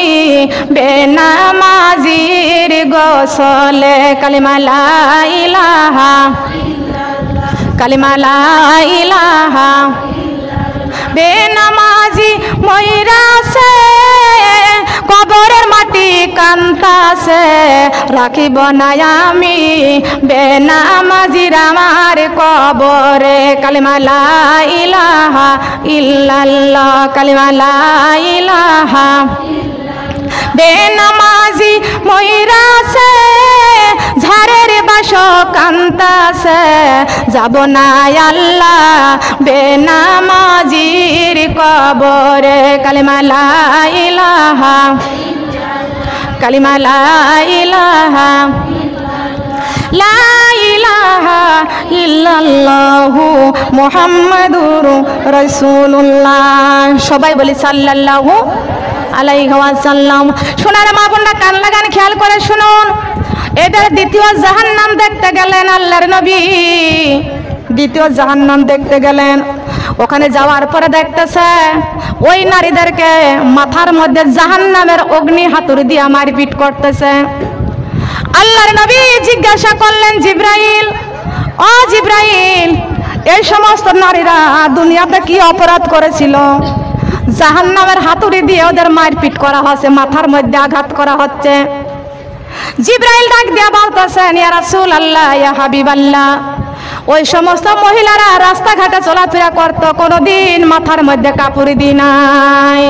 বেনামাজির গোসলে। কালিমা লা ইলাহা, কালিমা লা ইলাহা। বেনামাজি মইরাছে, কবরের মাটি কান্তাছে, রাখিব না আমি বেনামাজির আমার কবরে। কালিমা লা ইলাহা ইল্লাল্লাহ, কালিমা লা ইলাহা। বেনামাজি মইরাছে, ঝাড়ের বাস কান্তাছে, যাব না আল্লাহ বেনামাজির কবরে। কালিমা লা ইলাহা, কালিমা লা ইলাহা, লা ইলাহা ইল্লাল্লাহু মুহাম্মাদুর রাসূলুল্লাহ। সবাই বলি সাল্লাল্লাহু আলাইহি ওয়াসাল্লাম। সোনার মা বোনরা কান লাগান, খেয়াল করে শুনুন। এদের দ্বিতীয় জাহান্নাম দেখতে গেলেন আল্লাহর নবী। দ্বিতীয় জাহান্নাম দেখতে গেলেন। ওখানে যাওয়ার পরে দেখতেছে ওই নারীদেরকে মাথার মধ্যে জাহান্নামের অগ্নি হাতুড়ি দিয়ে মারপিট করতেছে। আল্লাহর নবী জিজ্ঞাসা করলেন, জিব্রাইল, ও জিব্রাইল, এই সমস্ত নারীরা দুনিয়াতে কি অপরাধ করেছিল? জাহান্নামের হাতুড়ি দিয়ে ওদের মারপিট করা হচ্ছে, মাথার মধ্যে আঘাত করা হচ্ছে। জিব্রাইল ডাক দিয়া বলতেছেন, ইয়া রাসূলুল্লাহ, ইয়া হাবিবাল্লাহ, ওই সমস্ত মহিলারা রাস্তাঘাটে চলাফেরা করতো, কোনোদিন মাথার মধ্যে কাপড় দি নাই।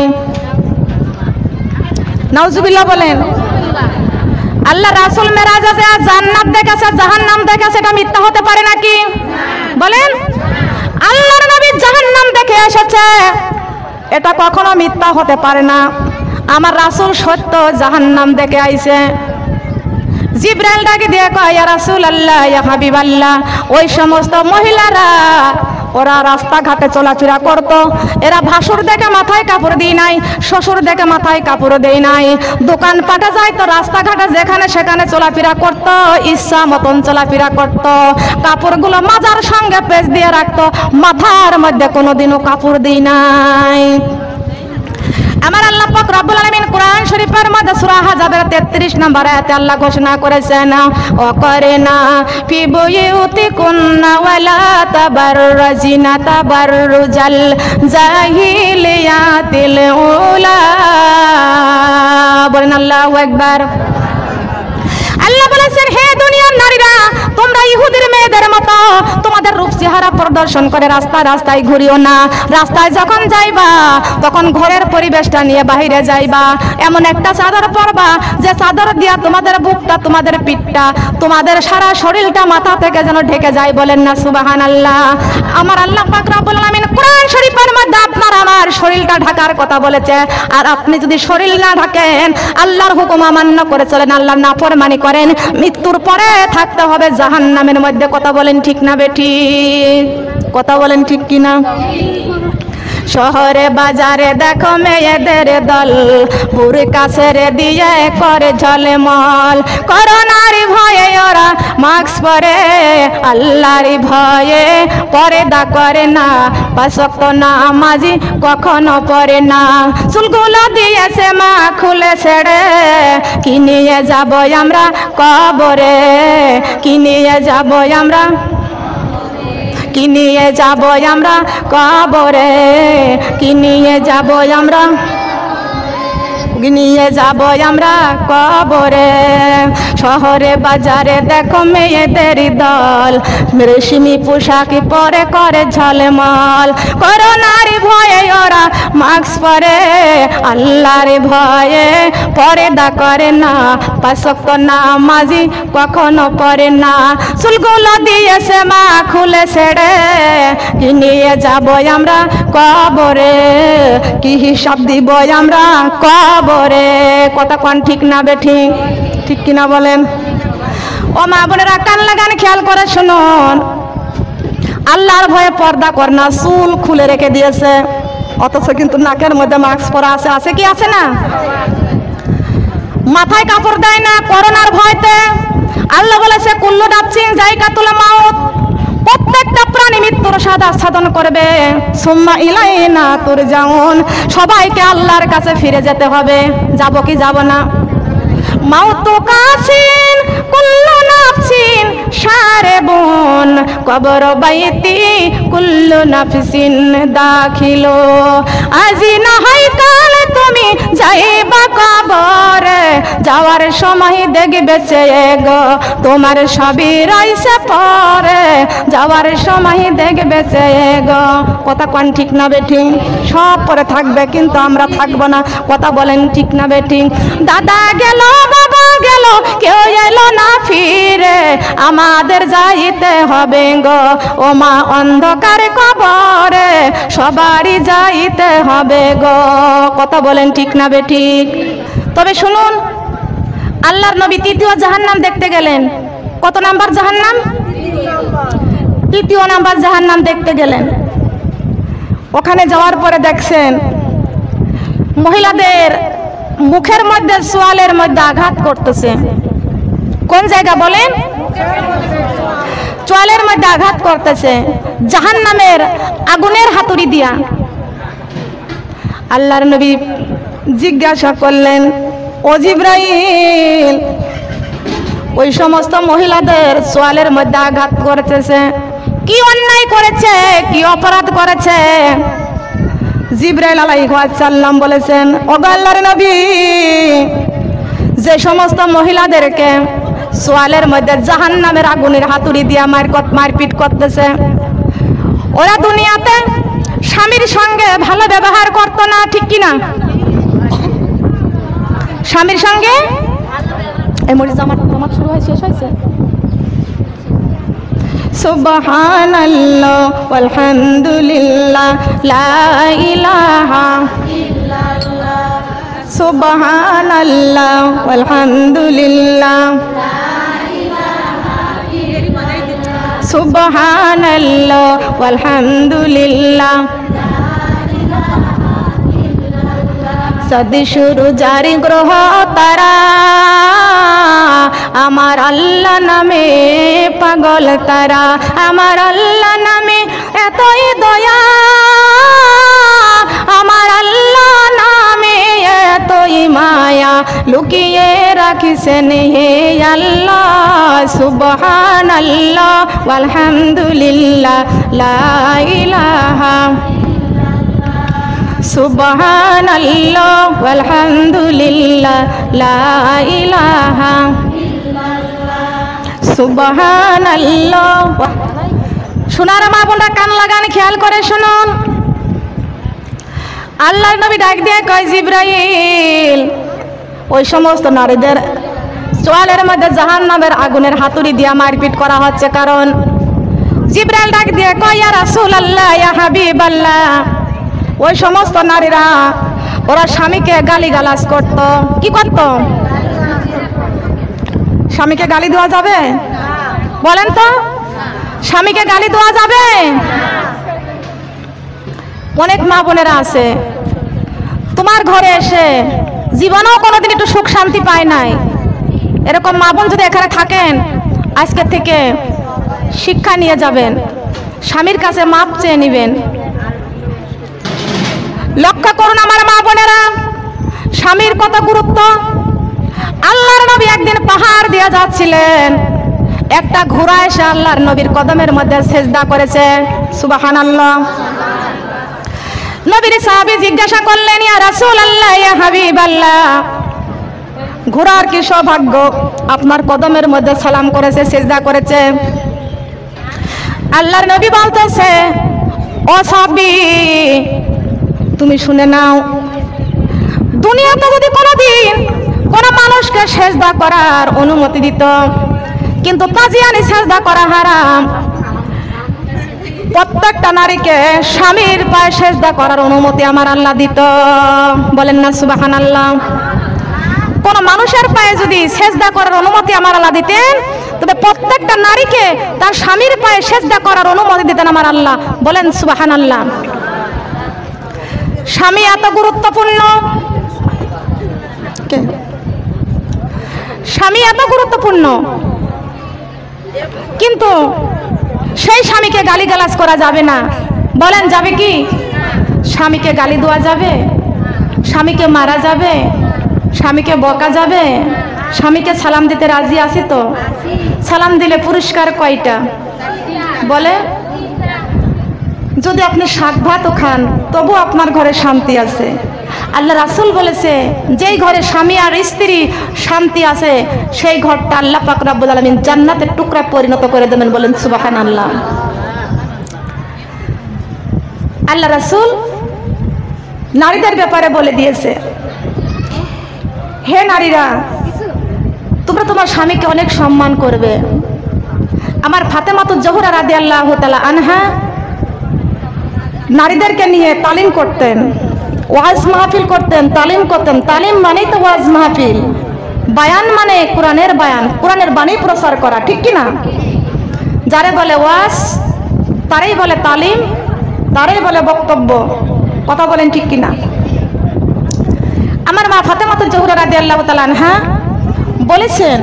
নাউজুবিল্লাহ বলেন। আল্লাহ রাসূল মেরাজে জান্নাত দেখেছে, জাহান্নাম দেখেছে, এটা মিথ্যা হতে পারে নাকি? বলেন। আল্লাহর নবী জাহান্নাম দেখে এসেছে, এটা কখনো মিথ্যা হতে পারে না। আমার রাসূল সত্য জাহান্নাম দেখে আইছে। জিব্রাইল ডাকে দিয়ে কয়, ইয়া রাসূলুল্লাহ, ইয়া হাবিবাল্লাহ, ওই সমস্ত মহিলারা ওরা রাস্তাঘাটে চলাফেরা করতো, এরা ভাসুর দেখে মাথায় কাপড় দিই নাই, শ্বশুর দেখে মাথায় কাপড় দেই নাই, দোকান পাটে যাইতো, রাস্তাঘাটে যেখানে সেখানে চলাফেরা করতো, ইচ্ছা মতন চলাফেরা করতো, কাপড়গুলো মাজার সঙ্গে পেঁচ দিয়ে রাখতো, মাথার মধ্যে কোনোদিনও কাপড় দিই নাই। আমার আল্লাহ পাক রব্বুল আলামিন কোরআন শরীফের মধ্যে সূরা আহজাবের 33 নম্বর আয়াতে আল্লাহ ঘোষণা করেছেন, ওয়াকারিনা ফি বুয়ুতিকুন্না ওয়ালা তাবাররুজিনা তাবাররুজাল জাহিলিয়াতিল উলা। বলেন আল্লাহু আকবার। আল্লাহ বলেছেন, হে দুনিয়ার নারীরা, তোমরা ইহুদির মেয়েদের মতো তোমাদের রূপ চেহারা প্রদর্শন করে রাস্তায় রাস্তায় ঘুরিও না। রাস্তায় যখন যাইবা তখন ঘরের পরিবেশটা নিয়ে বাইরে যাইবা, এমন একটা চাদর পরবা যে চাদর দিয়া তোমাদের বুকটা, তোমাদের পিঠটা, তোমাদের সারা শরীরটা মাথা থেকে যেন ঢেকে যায়। বলেন না সুবহানাল্লাহ। আমার আল্লাহ পাক রব্বুল আলামিন কোরআন শরীফের মধ্যে আপনার আমার শরীরটা ঢাকার কথা বলেছে। আর আপনি যদি শরীর না ঢাকেন, আল্লাহর হুকুম অমান্য করে চলেন, আল্লাহর নাফরমানি করেন, মৃত্যুর পরে থাকতে হবে জাহান্নামের মধ্যে। কথা বলেন ঠিক না বেঠিক? কথা বলেন ঠিক কিনা? শহরে বাজারে দেখো মেয়েদের দল, বুরকা ছেড়ে দিয়ে করে ঝলমল। করোনার ভয়ে ওরা মাস্ক পরে, আল্লাহর ভয়ে পর্দা করে না, পাঁচ ওয়াক্ত নামাজি কখনো পড়ে না। চুলগুলো দিয়েছে মা খুলে ছেড়ে, কি নিয়ে যাব আমরা কবরে, কি নিয়ে যাব আমরা, কি নিয়ে যাব আমরা কবরে, কি নিয়ে যাব আমরা, নিয়ে যাব আমরা কবরে। শহরে বাজারে দেখো মেয়েদের দল, রেশমি পোশাক পরে করে ঝলমল। করোনার ভয়ে ওরা মাস্ক পরে, আল্লাহর ভয়ে পর্দা করে না, পাঁচ ওয়াক্ত নামাজি কখনো পড়ে না। চুলগুলো দিয়েছে মা খুলে ছেড়ে, কি নিয়ে যাব আমরা কবরে, কি হিসাব দিব আমরা কবরে। কথা কোন ঠিক না বেঠিক, ঠিক কিনা বলেন? ও মা বোনেরা কান লাগান খেয়াল করে শুনুন, আল্লাহর ভয়ে পর্দা কর না, চুল খুলে রেখে দিয়েছে, অথচ কিন্তু নাকের মধ্যে মাস্ক পরা আছে, আছে কি আছে না? মাথায় কাপড় দেয় না করোনার ভয়তে। আল্লাহ বলেছে কুল্লু নাফসিন যায়কাতুল মাউত, প্রত্যেকটা প্রাণী মৃত্যুর স্বাদ আস্বাদন করবে। সুম্মা ইলাইনা তুরজাউন, সবাইকে আল্লাহর কাছে ফিরে যেতে হবে। যাব কি যাব না? মাউতু কাসিন কুল্লু নাফসিন শারিবুন, কবর বাইতি কুল্লু নাফসিন দাখিলো। আজি না হয় কাল তুমি যাইবা কবরে, যাওয়ার সময় দেখবে গো তোমার সবই রইছে পরে, যাওয়ার সময় দেখবে গো। কথা কোন ঠিক না বেঠিক? সব পরে থাকবে কিন্তু আমরা থাকবো না। কথা বলেন ঠিক না বেঠিক? দাদা গেল বাবা গেল, কেউ এলো না ফিরে, আমাদের যাইতে হবে গো ও মা অন্ধকার কবরে, সবারই যাইতে হবে গো। কথা বলেন ঠিক না বেঠিক? তবে শুনুন, আল্লাহর নবী তৃতীয় জাহান্নাম দেখতে গেলেন। কত নাম্বার জাহান্নাম? তৃতীয় নাম্বার জাহান্নাম দেখতে গেলেন। ওখানে যাওয়ার পরে দেখছেন মহিলাদের মুখের মধ্যে সোয়ালের মধ্যে আঘাত করতেছে। কোন জায়গা বলেন? চোয়ালের মধ্যে আঘাত করতেছে জাহান্নামের আগুনের হাতুড়ি দিয়া। আল্লাহর নবী জিজ্ঞাসা করলেন, ও জিবরাইল, ওই সমস্ত মহিলাদের চোয়ালের মধ্যে আঘাত করতেছে, কি অন্যায় করেছে, কি অপরাধ করেছে? জিবরাইল আলাইহিস সালাম বলেছেন, ও আল্লাহর নবী, যে সমস্ত মহিলাদেরকে সোয়ালের মধ্যে জাহান্নামের আগুনের হাতুড়ি দিয়ে মারপিট করতেছে, ওরা দুনিয়াতে স্বামীর সঙ্গে ভালো ব্যবহার করতো না, ঠিক কিনা? স্বামীর সঙ্গে এই মরিচ জামাত শুরু হয়, শেষ হয়েছে। সুবহানাল্লাহ ওয়ালহামদুলিল্লাহ লা ইলাহা ইল্লাল্লাহ, সুবহানাল্লাহ ওয়ালহামদুলিল্লাহ লা ইলাহা ইল্লাল্লাহ, সুবহানাল্লাহ ওয়ালহামদুলিল্লাহ সদি শুরু জারি গ্রহ তারা, আমার আল্লাহ নামে পাগল তারা, আমার আল্লাহ নামে এতই দয়া, আমার আল্লাহ নামে এতই মায়া, লুকিয়ে রাখিছেন হে আল্লাহ। সুবহানাল্লাহ ওয়ালহামদুলিল্লাহ লা ইলাহা, সুবহানাল্লাহ ওয়ালহামদুলিল্লাহ লা ইলাহা ইল্লাল্লাহ, সুবহানাল্লাহ। সোনার মা বোনরা কান লাগান খেয়াল করে শুনুন, আল্লাহর নবী ডাক দিয়ে কয়, জিবরাইল, ওই সমস্ত নারীদের চোয়ালের মধ্যে জাহান্নামের আগুনের হাতুড়ি দিয়া মারপিট করা হচ্ছে। কারণ জিবরাইল ডাক দিয়ে কয়, ইয়া রাসূলুল্লাহ, ইয়া হাবিবাল্লাহ, ওই সমস্ত নারীরা ওরা স্বামীকে গালিগালাজ করত। কি করত? স্বামীকে গালি দেওয়া যাবে? বলেন তো, স্বামীকে গালি দেওয়া যাবে? অনেক মা বোনেরা আছে তোমার ঘরে এসে জীবনেও কোনোদিন একটু সুখ শান্তি পায় নাই। এরকম মা বোন যদি এখানে থাকেন, আজকে থেকে শিক্ষা নিয়ে যাবেন, স্বামীর কাছে মাপ চেয়ে নেবেন। লক্ষ্য করুন আমার মা বোনেরা, স্বামীর কত গুরুত্ব। আল্লাহর নবী একদিন পাহাড় দিয়ে যাচ্ছিলেন, একটা ঘোড়া এসে আল্লাহর নবীর কদমের মধ্যে সেজদা করেছে। সুবহানাল্লাহ। নবীর সাহাবী জিজ্ঞাসা করলেন, ইয়া রাসূলুল্লাহ, ইয়া হাবিবাল্লাহ, ঘোড়ার কি সৌভাগ্য, আপনার কদমের মধ্যে সালাম করেছে, সেজদা করেছে। আল্লাহর নবী বলতেছে, ও সাহাবী, তুমি শুনে নাও, দুনিয়াতে যদি কোনোদিন কোন মানুষকে সেজদা করার অনুমতি দিত, কিন্তু তাজিয়ানি সেজদা করা হারাম, প্রত্যেকটা নারীকে স্বামীর পায়ে সেজদা করার অনুমতি আমার আল্লাহ দিত। বলেন না সুবহানাল্লাহ। কোন মানুষের পায়ে যদি সেজদা করার অনুমতি আমার আল্লাহ দিতেন, তবে প্রত্যেকটা নারীকে তার স্বামীর পায়ে সেজদা করার অনুমতি দিতেন আমার আল্লাহ। বলেন সুবহানাল্লাহ। স্বামী এত গুরুত্বপূর্ণ, স্বামী এত গুরুত্বপূর্ণ, কিন্তু সেই স্বামীকে গালিগালাজ করা যাবে না। বলেন যাবে কি? স্বামীকে গালি দেওয়া যাবে? স্বামীকে মারা যাবে? স্বামীকে বকা যাবে? স্বামীকে সালাম দিতে রাজি আছি তো? সালাম দিলে পুরস্কার কয়টা? বলে, যদি আপনি শাক ভাতও খান তবু আপনার ঘরে শান্তি আছে। আল্লাহ রাসূল বলেছে, যেই ঘরে স্বামী আর স্ত্রী শান্তি আছে, সেই ঘরটা আল্লাহ পাক রব্বুল আলামিন জান্নাতের টুকরা পরিণত করে দেবেন। বলেন সুবহানাল্লাহ। আল্লাহ রাসূল নারীদের ব্যাপারে বলে দিয়েছে, হে নারীরা, তোমরা তোমার স্বামীকে অনেক সম্মান করবে। আমার ফাতেমাতুজ জোহরা রাদিয়াল্লাহু তাআলা আনহা নারীদেরকে নিয়ে তালিম করতেন, ওয়াজ মাহফিল করতেন, তালিম করতেন। তালিম মানেই তো ওয়াজ মাহফিল, বায়ান মানে কোরআনের বায়ান, কোরআনের বাণী প্রচার করা, ঠিক কি না? যারে বলে ওয়াজ তারই বলে তালিম, তারই বলে বক্তব্য। কথা বলেন ঠিক কি না? আমার মা ফাতেমাতুজ জোহরা রাদিয়াল্লাহু তাআলা আনহা বলেছেন,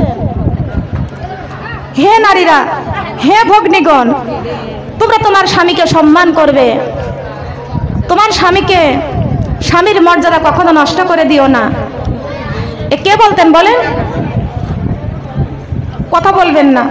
হে নারীরা, হে ভগ্নীগণ, তোমরা তোমার স্বামীকে সম্মান করবে। তোমার স্বামীকে, স্বামীর মর্যাদা কখনো নষ্ট করে দিও না। এ কে বলতেন বলেন? কথা বলবেন না।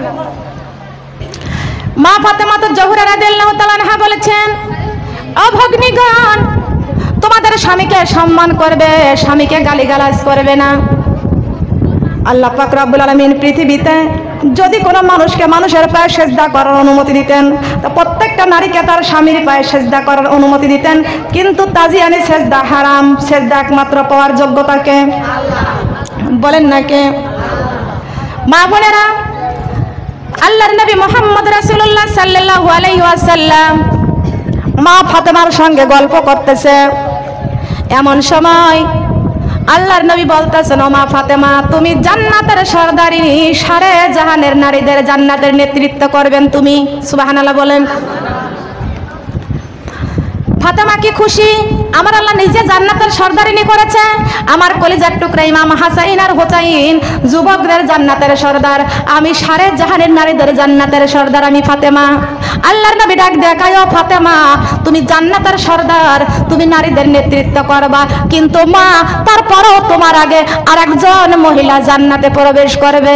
মা ফাতেমাতুজ জোহরা রাদিয়াল্লাহু তাআলা আনহা বলেছেন, ও ভগ্নীগণ, তোমাদের স্বামীকে সম্মান করবে, স্বামীকে গালিগালাজ করবে না। আল্লাহ পাক রব্বুল আলামিন পৃথিবীতে যদি কোনো মানুষকে মানুষের পায়ে সেজদা করার অনুমতি দিতেন, তো প্রত্যেকটা নারীকে তার স্বামীর পায়ে সেজদা করার অনুমতি দিতেন। কিন্তু তাজিয়ানি সেজদা হারাম, সেজদা একমাত্র পাওয়ার যোগ্যতাকে। বলেন না কে? মা বোনেরা, আল্লাহর নবী মুহাম্মদ রাসূলুল্লাহ সাল্লাল্লাহু আলাইহি ওয়াসাল্লাম মা ফাতেমার সঙ্গে গল্প করতেছে। এমন সময় আল্লাহর নবী বলতেছেন, ও মা ফাতেমা, তুমি জান্নাতের সরদারিনী, সারে জাহানের নারীদের জান্নাতের নেতৃত্ব করবেন তুমি। সুবহানাল্লাহ বলেন। ফাতেমা কি খুশি, আমার আল্লাহ নিজে জান্নাতের সরদারিনী করেছে। আমার কলিজার টুকরা ইমাম হাসাইন আর হোসাইন যুবকদের জান্নাতের সরদার, আমি সারে জাহানের নারীদের জান্নাতের সরদার, আমি ফাতেমা। আল্লাহর নবী ডাক দেখায়, ও ফাতেমা, তুমি জান্নাতের সরদার, তুমি নারীদের নেতৃত্ব করবা, কিন্তু মা, তারপরেও তোমার আগে আরেকজন মহিলা জান্নাতে প্রবেশ করবে।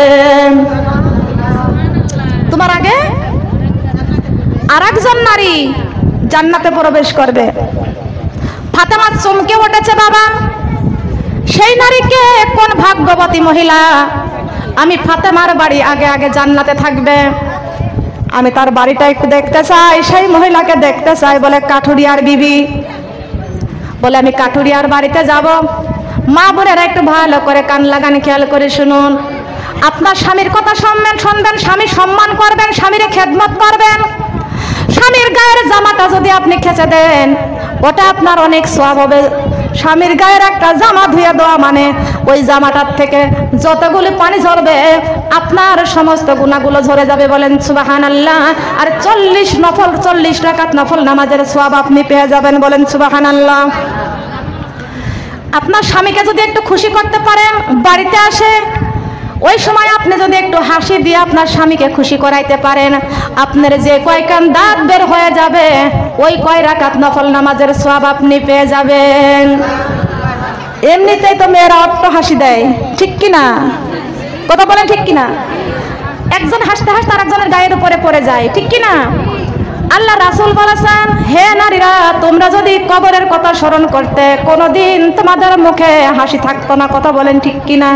তোমার আগে আরেকজন নারী জান্নাতে প্রবেশ করবে। ফাতেমা চমকে উঠেছে, বাবা, সেই নারীকে কোন ভাগ্যবতী মহিলা, আমি ফাতেমার বাড়ি আগে আগে জান্নাতে থাকবে, আমি তার বাড়িটা একটু দেখতে চাই, সেই মহিলাকে দেখতে চাই। বলে কাঠুরিয়ার বিবি, বলে আমি কাঠুরিয়ার বাড়িতে যাব। মা বোনেরা একটু ভালো করে কান লাগান, খেয়াল করে শুনুন। আপনার স্বামীর কথা শুনবেন, স্বামী সম্মান করবেন, স্বামীর খেদমত করবেন। স্বামীর গায়ের জামাটা যদি আপনি খেচে দেন, ওটা আপনার অনেক সওয়াব হবে। স্বামীর গায়ের একটা জামা ধুয়ে দেওয়া মানে ওই জামাটার থেকে যতগুলো পানি ঝরবে আপনার সমস্ত গুনাহগুলো ঝরে যাবে। বলেন সুবহানাল্লাহ। আর 40 রাকাত নফল নামাজের সওয়াব আপনি পেয়ে যাবেন। বলেন সুবহানাল্লাহ। আপনার স্বামীকে যদি একটু খুশি করতে পারেন, বাড়িতে আসে ওই সময় আপনি যদি একটু হাসি দিয়ে আপনার স্বামীকে খুশি করাইতে পারেন, আপনার যে কয়খান দাঁত বের হয়ে যাবে ওই কয় রাকাত নফল নামাজের সওয়াব আপনি পেয়ে যাবেন। এমনিতেই তো মেয়েরা অট্ট হাসি দেয়, ঠিক কিনা? কথা বলেন ঠিক কিনা? একজন হাসতে হাসতে আরেকজনের গায়ের উপরে পড়ে যায়, ঠিক কিনা? আল্লাহ রাসূল বলেছেন, হে নারীরা, তোমরা যদি কবরের কথা স্মরণ করতে কোনোদিন তোমাদের মুখে হাসি থাকতো না। কথা বলেন ঠিক কিনা?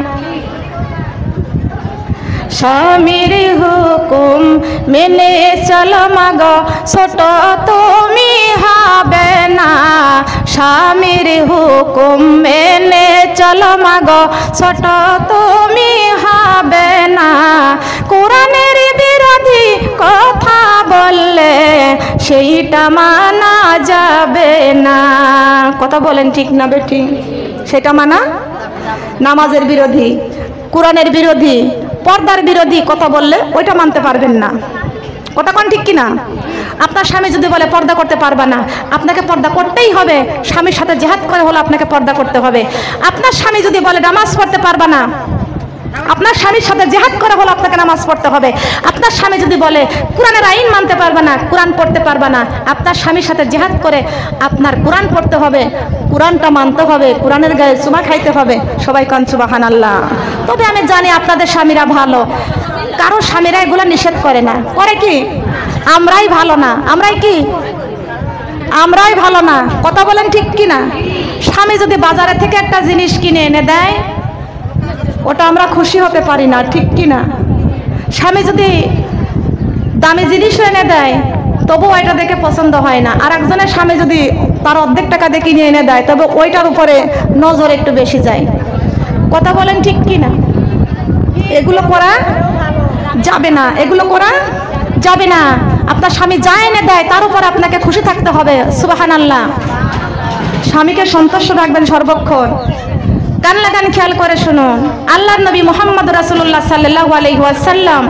স্বামীর হুকুম মেনে চলো মাগো, ছোট তুমি হবে না। স্বামীর হুকুম মেনে চলো মাগো, ছোট তুমি হবে না। কোরআনের বিরোধী কথা বললে সেইটা মানা যাবে না। কথা বলেন ঠিক না বেটি? সেটা মানা নামাজের বিরোধী, কোরআনের বিরোধী, পর্দার বিরোধী কথা বললে ওইটা মানতে পারবেন না। কথা কোন ঠিক কিনা? আপনার স্বামী যদি বলে পর্দা করতে পারবে না, আপনাকে পর্দা করতেই হবে। স্বামীর সাথে জিহাদ করে হলো আপনাকে পর্দা করতে হবে। আপনার স্বামী যদি বলে নামাজ পড়তে পারবে না, আপনার স্বামীর সাথে জিহাদ করা হলো আপনাকে নামাজ পড়তে হবে। আপনার স্বামী যদি বলে কোরআনের আইন মানতে পারবে না, কোরআন পড়তে পারবে না, আপনার স্বামীর সাথে জিহাদ করে আপনার কোরআন পড়তে হবে, কোরআনটা মানতে হবে, কোরআনের গায়ে চুমা খাইতে হবে। সবাই কান সুবহানাল্লাহ। তবে আমি জানি আপনাদের স্বামীরা ভালো, কারো স্বামীরা এগুলো নিষেধ করে না। করে কি? আমরাই ভালো না। আমরাই কি? আমরাই ভালো না। কথা বলেন ঠিক কিনা? স্বামী যদি বাজারে থেকে একটা জিনিস কিনে এনে দেয়, ওটা আমরা খুশি হতে পারি না, ঠিক কিনা? স্বামী যদি দামি জিনিস এনে দেয়, তবুও ওইটা দেখে পছন্দ হয় না। আর একজনের স্বামী যদি তার অর্ধেক টাকা দিয়ে কিনে এনে দেয়, তবে ওইটার উপরে নজর একটু বেশি যায়। কথা বলেন ঠিক কিনা? এগুলো করা যাবে না, এগুলো করা যাবে না। আপনার স্বামী যা এনে দেয় তার উপর আপনাকে খুশি থাকতে হবে। সুবহানাল্লাহ। স্বামীকে সন্তুষ্ট রাখবেন সর্বক্ষণ। কান লাগান, খেয়াল করে শুনুন। আল্লাহর নবী মুহাম্মদ রাসূলুল্লাহ সাল্লাল্লাহু আলাইহি ওয়াসাল্লাম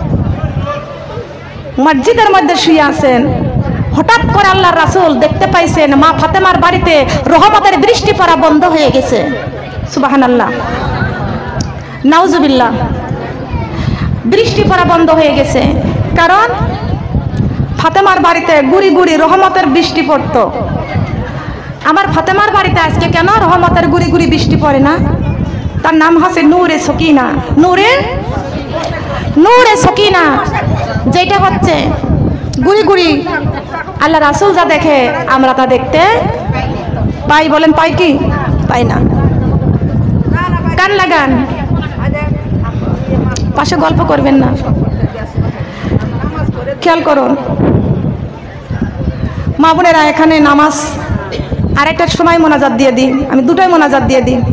মসজিদের মধ্যে শুয়ে আছেন। হঠাৎ করে আল্লাহর রাসূল দেখতে পাইছেন মা ফাতেমার বাড়িতে রহমতের বৃষ্টি পড়া বন্ধ হয়ে গেছে। সুবহানাল্লাহ, নাউজুবিল্লাহ। বৃষ্টি পড়া বন্ধ হয়ে গেছে, কারণ ফাতেমার বাড়িতে গুড়ি গুড়ি রহমতের বৃষ্টি পড়তো। আমার ফাতেমার বাড়িতে আজকে কেন রহমতের গুড়ি গুড়ি বৃষ্টি পড়ে না? তার নাম হচ্ছে নূরে সকিনা। নূরে সকিনা, যেটা হচ্ছে গুড়ি গুড়ি আল্লাহ রাসূল যা দেখে আমরা তা দেখতে পাই। বলেন পাই কি? পাই না। কান লাগান, পাশে গল্প করবেন না, খেয়াল করুন। মা বোনেরা, এখানে নামাজ আরেকটার সময় মোনাজাত দিয়ে দিই, আমি দুটোই মোনাজাত দিয়ে দিই,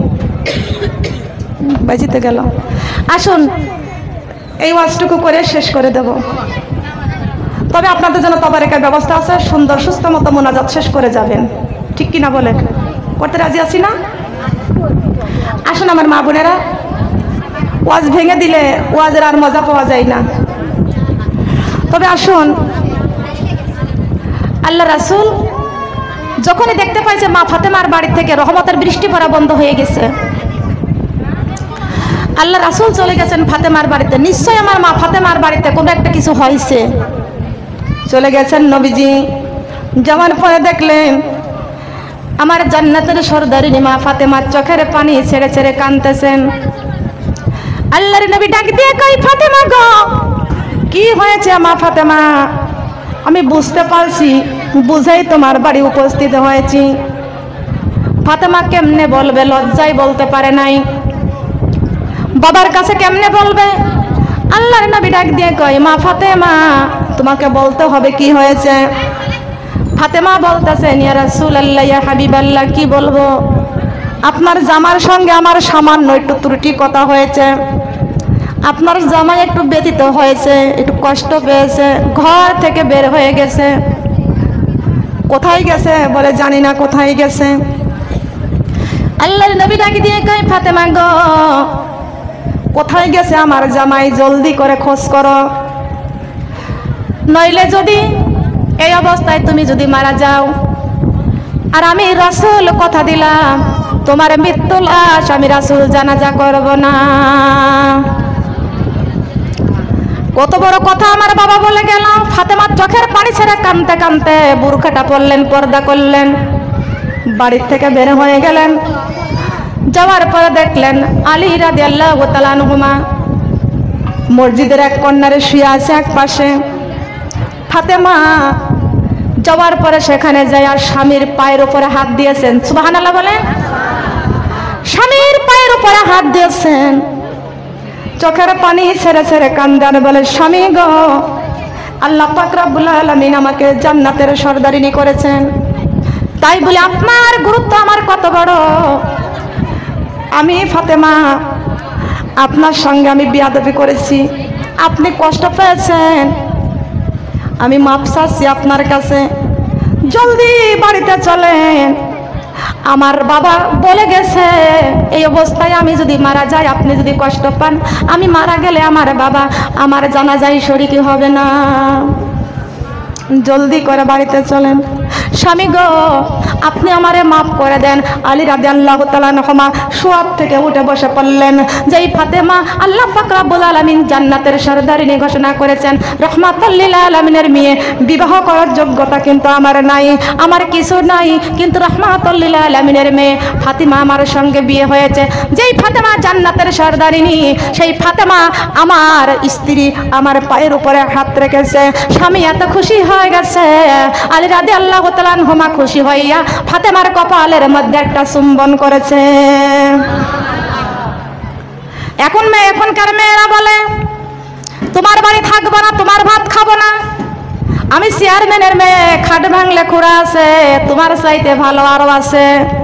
বাজিতে গেল। আসুন এই ওয়াজটুকু করে শেষ করে দেব। তবে আপনাদের জন্য তবারেকের ব্যবস্থা আছে, সুন্দর সুস্থ মতো মোনাজাত শেষ করে যাবেন, ঠিক কিনা বলেন? করতে রাজি আছি না? আসুন আমার মা বোনেরা, ওয়াজ ভেঙে দিলে ওয়াজের আর মজা পাওয়া যায় না। তবে আসুন, আল্লাহ রাসূল যখনই দেখতে পাইছে মা ফাতেমার বাড়ি থেকে রহমতের বৃষ্টি পড়া বন্ধ হয়ে গেছে, আল্লাহ রাসূল চলে গেছেন ফাতেমার বাড়িতে। নিশ্চয় আমার মা ফাতেমার বাড়িতে কোনো একটা কিছু হয়েছে। চলে গেছেন নবীজি। যাওয়ার পরে দেখলেন আমার জান্নাতের সরদারিনী মা ফাতেমার চোখের পানি ছেড়ে ছেড়ে কাঁদতেছেন। আল্লাহর নবী ডাক দিয়ে কই, ফাতেমা গো, কি হয়েছে মা ফাতেমা? আমি বুঝতে পারছি, বুঝেই তোমার বাড়ি উপস্থিত হয়েছি। ফাতেমা কেমনে বলবে? লজ্জায় বলতে পারে নাই। বাবার কাছে কেমনে বলবে? আল্লাহর নবী ডাক দিয়ে কয়, মা ফাতেমা, তোমাকে বলতে হবে কি হয়েছে। ফাতেমা বলতেছেন, ইয়া রাসূলুল্লাহ, ইয়া হাবিবাল্লাহ, কি বলবো? আপনার জামার সঙ্গে আমার সামান্য একটু ত্রুটি কথা হয়েছে। আপনার জামাই একটু ব্যথিত হয়েছে, একটু কষ্ট পেয়েছে, ঘর থেকে বের হয়ে গেছে। কোথায় গেছে? বলে জানি না কোথায় গেছে। আল্লাহর নবী ডাক দিয়ে কয় ফাতেমা গো কোথায় গেছে আমার জামাই, জলদি করে খোঁজ করো, নইলে যদি এই অবস্থায় তুমি যদি মারা যাও আর আমি রাসূল কথা দিলাম তোমার মৃত্যু লাশ আমি রাসূল জানাজা করব না। কত বড় কথা আমার বাবা বলে গেল। ফাতেমা চোখের পানি ছেড়ে কাঁদতে কাঁদতে বুরখাটা পরলেন, পর্দা করলেন, বাড়ির থেকে বের হয়ে গেলেন। যাওয়ার পরে দেখলেন আলী রাদিয়াল্লাহু তাআলা আনহুমা মসজিদের এক কর্নারে শুয়ে আছে এক পাশে। ফাতেমা যাওয়ার পরে সেখানে যায় আর স্বামীর পায়ের উপরে হাত দিয়েছেন। সুবহানাল্লাহ বলেন। স্বামীর পায়ের উপরে হাত দিয়েছেন, চোখের পানি ছেড়ে ছেড়ে কান্দান, বলে স্বামী গো আল্লাহ পাক রব্বুল আলামিন আমাকে জান্নাতের সরদারিনী করেছেন, তাই বলে আপনার গুরুত্ব আমার কত বড়। আমি ফাতেমা আপনার সঙ্গে আমি বিয়াদবি করেছি, আপনি কষ্ট পেয়েছেন, আমি মাপ চাচ্ছি আপনার কাছে, জলদি বাড়িতে চলেন। আমার বাবা বলে গেছে এই অবস্থায় আমি যদি মারা যাই, আপনি যদি কষ্ট পান, আমি মারা গেলে আমার বাবা আমার জানাজায় শরীক হবে না, জলদি করে বাড়িতে চলেন। স্বামী গো আপনি আমারে মাফ করে দেন। আলী রাদিয়াল্লাহু তাআলা আনহুমা শোয়াব থেকে উঠে বসে পড়লেন। যেই ফাতেমা আল্লাহ পাক রব্বুল আলামিন জান্নাতের সরদারিনী ঘোষণা করেছেন, রাহমাতুল লিল আলামিনের মেয়ে, বিবাহ করার যোগ্যতা কিন্তু আমার নাই, আমার কিছু নাই, কিন্তু রাহমাতুল লিল আলামিনের মেয়ে ফাতিমা আমার সঙ্গে বিয়ে হয়েছে। যেই ফাতেমা জান্নাতের সরদারিনী, সেই ফাতেমা আমার স্ত্রী আমার পায়ের উপরে হাত রেখেছে। স্বামী এত খুশি হয়ে গেছে। আলী রাদিয়াল্লাহু তাআলা আনহুমা খুশি হইয়া ফাতেমার কপালের মধ্যে একটা চুম্বন করেছে। এখনকার মেয়েরা বলে তোমার বাড়ি থাকবো না, তোমার ভাত খাবো না, আমি চেয়ারম্যানের মেয়ে, খাট ভাঙলে খুঁড়া আছে, তোমার চাইতে ভালো আরো আছে।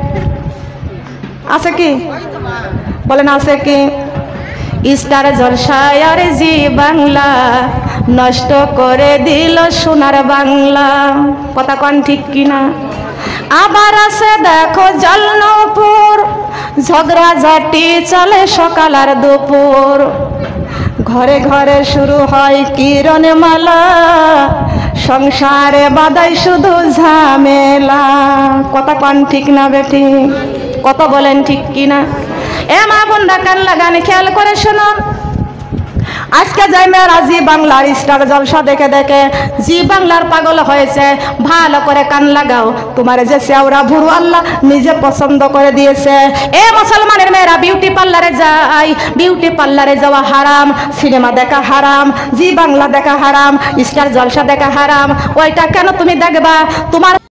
আছে কি বলেন, আছে কি? স্টার জলসায় আর জি বাংলা নষ্ট করে দিল সোনার বাংলা। কথা কন ঠিক কিনা? আবার আছে দেখো জলনপুর, ঝগড়াঝাটি চলে সকাল আর দুপুর, ঘরে ঘরে শুরু হয় কিরণ মালা, সংসারে বাদাই শুধু ঝামেলা। কথা কন ঠিক না বেটি? কত বলেন ঠিক কিনা? এ মা বোনরা কান লাগান, খেয়াল করে শুনুন। আজকে যাই মেয়েরা জি বাংলার স্টার জলসা দেখে দেখে জি বাংলার পাগল হয়েছে। ভালো করে কান লাগাও, তোমার যে শেওরা ভুরু আল্লাহ নিজে পছন্দ করে দিয়েছে। এ মুসলমানের মেয়েরা বিউটি পার্লারে যাই, বিউটি পার্লারে যাওয়া হারাম, সিনেমা দেখা হারাম, জি বাংলা দেখা হারাম, স্টার জলসা দেখা হারাম। ওইটা কেন তুমি দেখবা? তোমার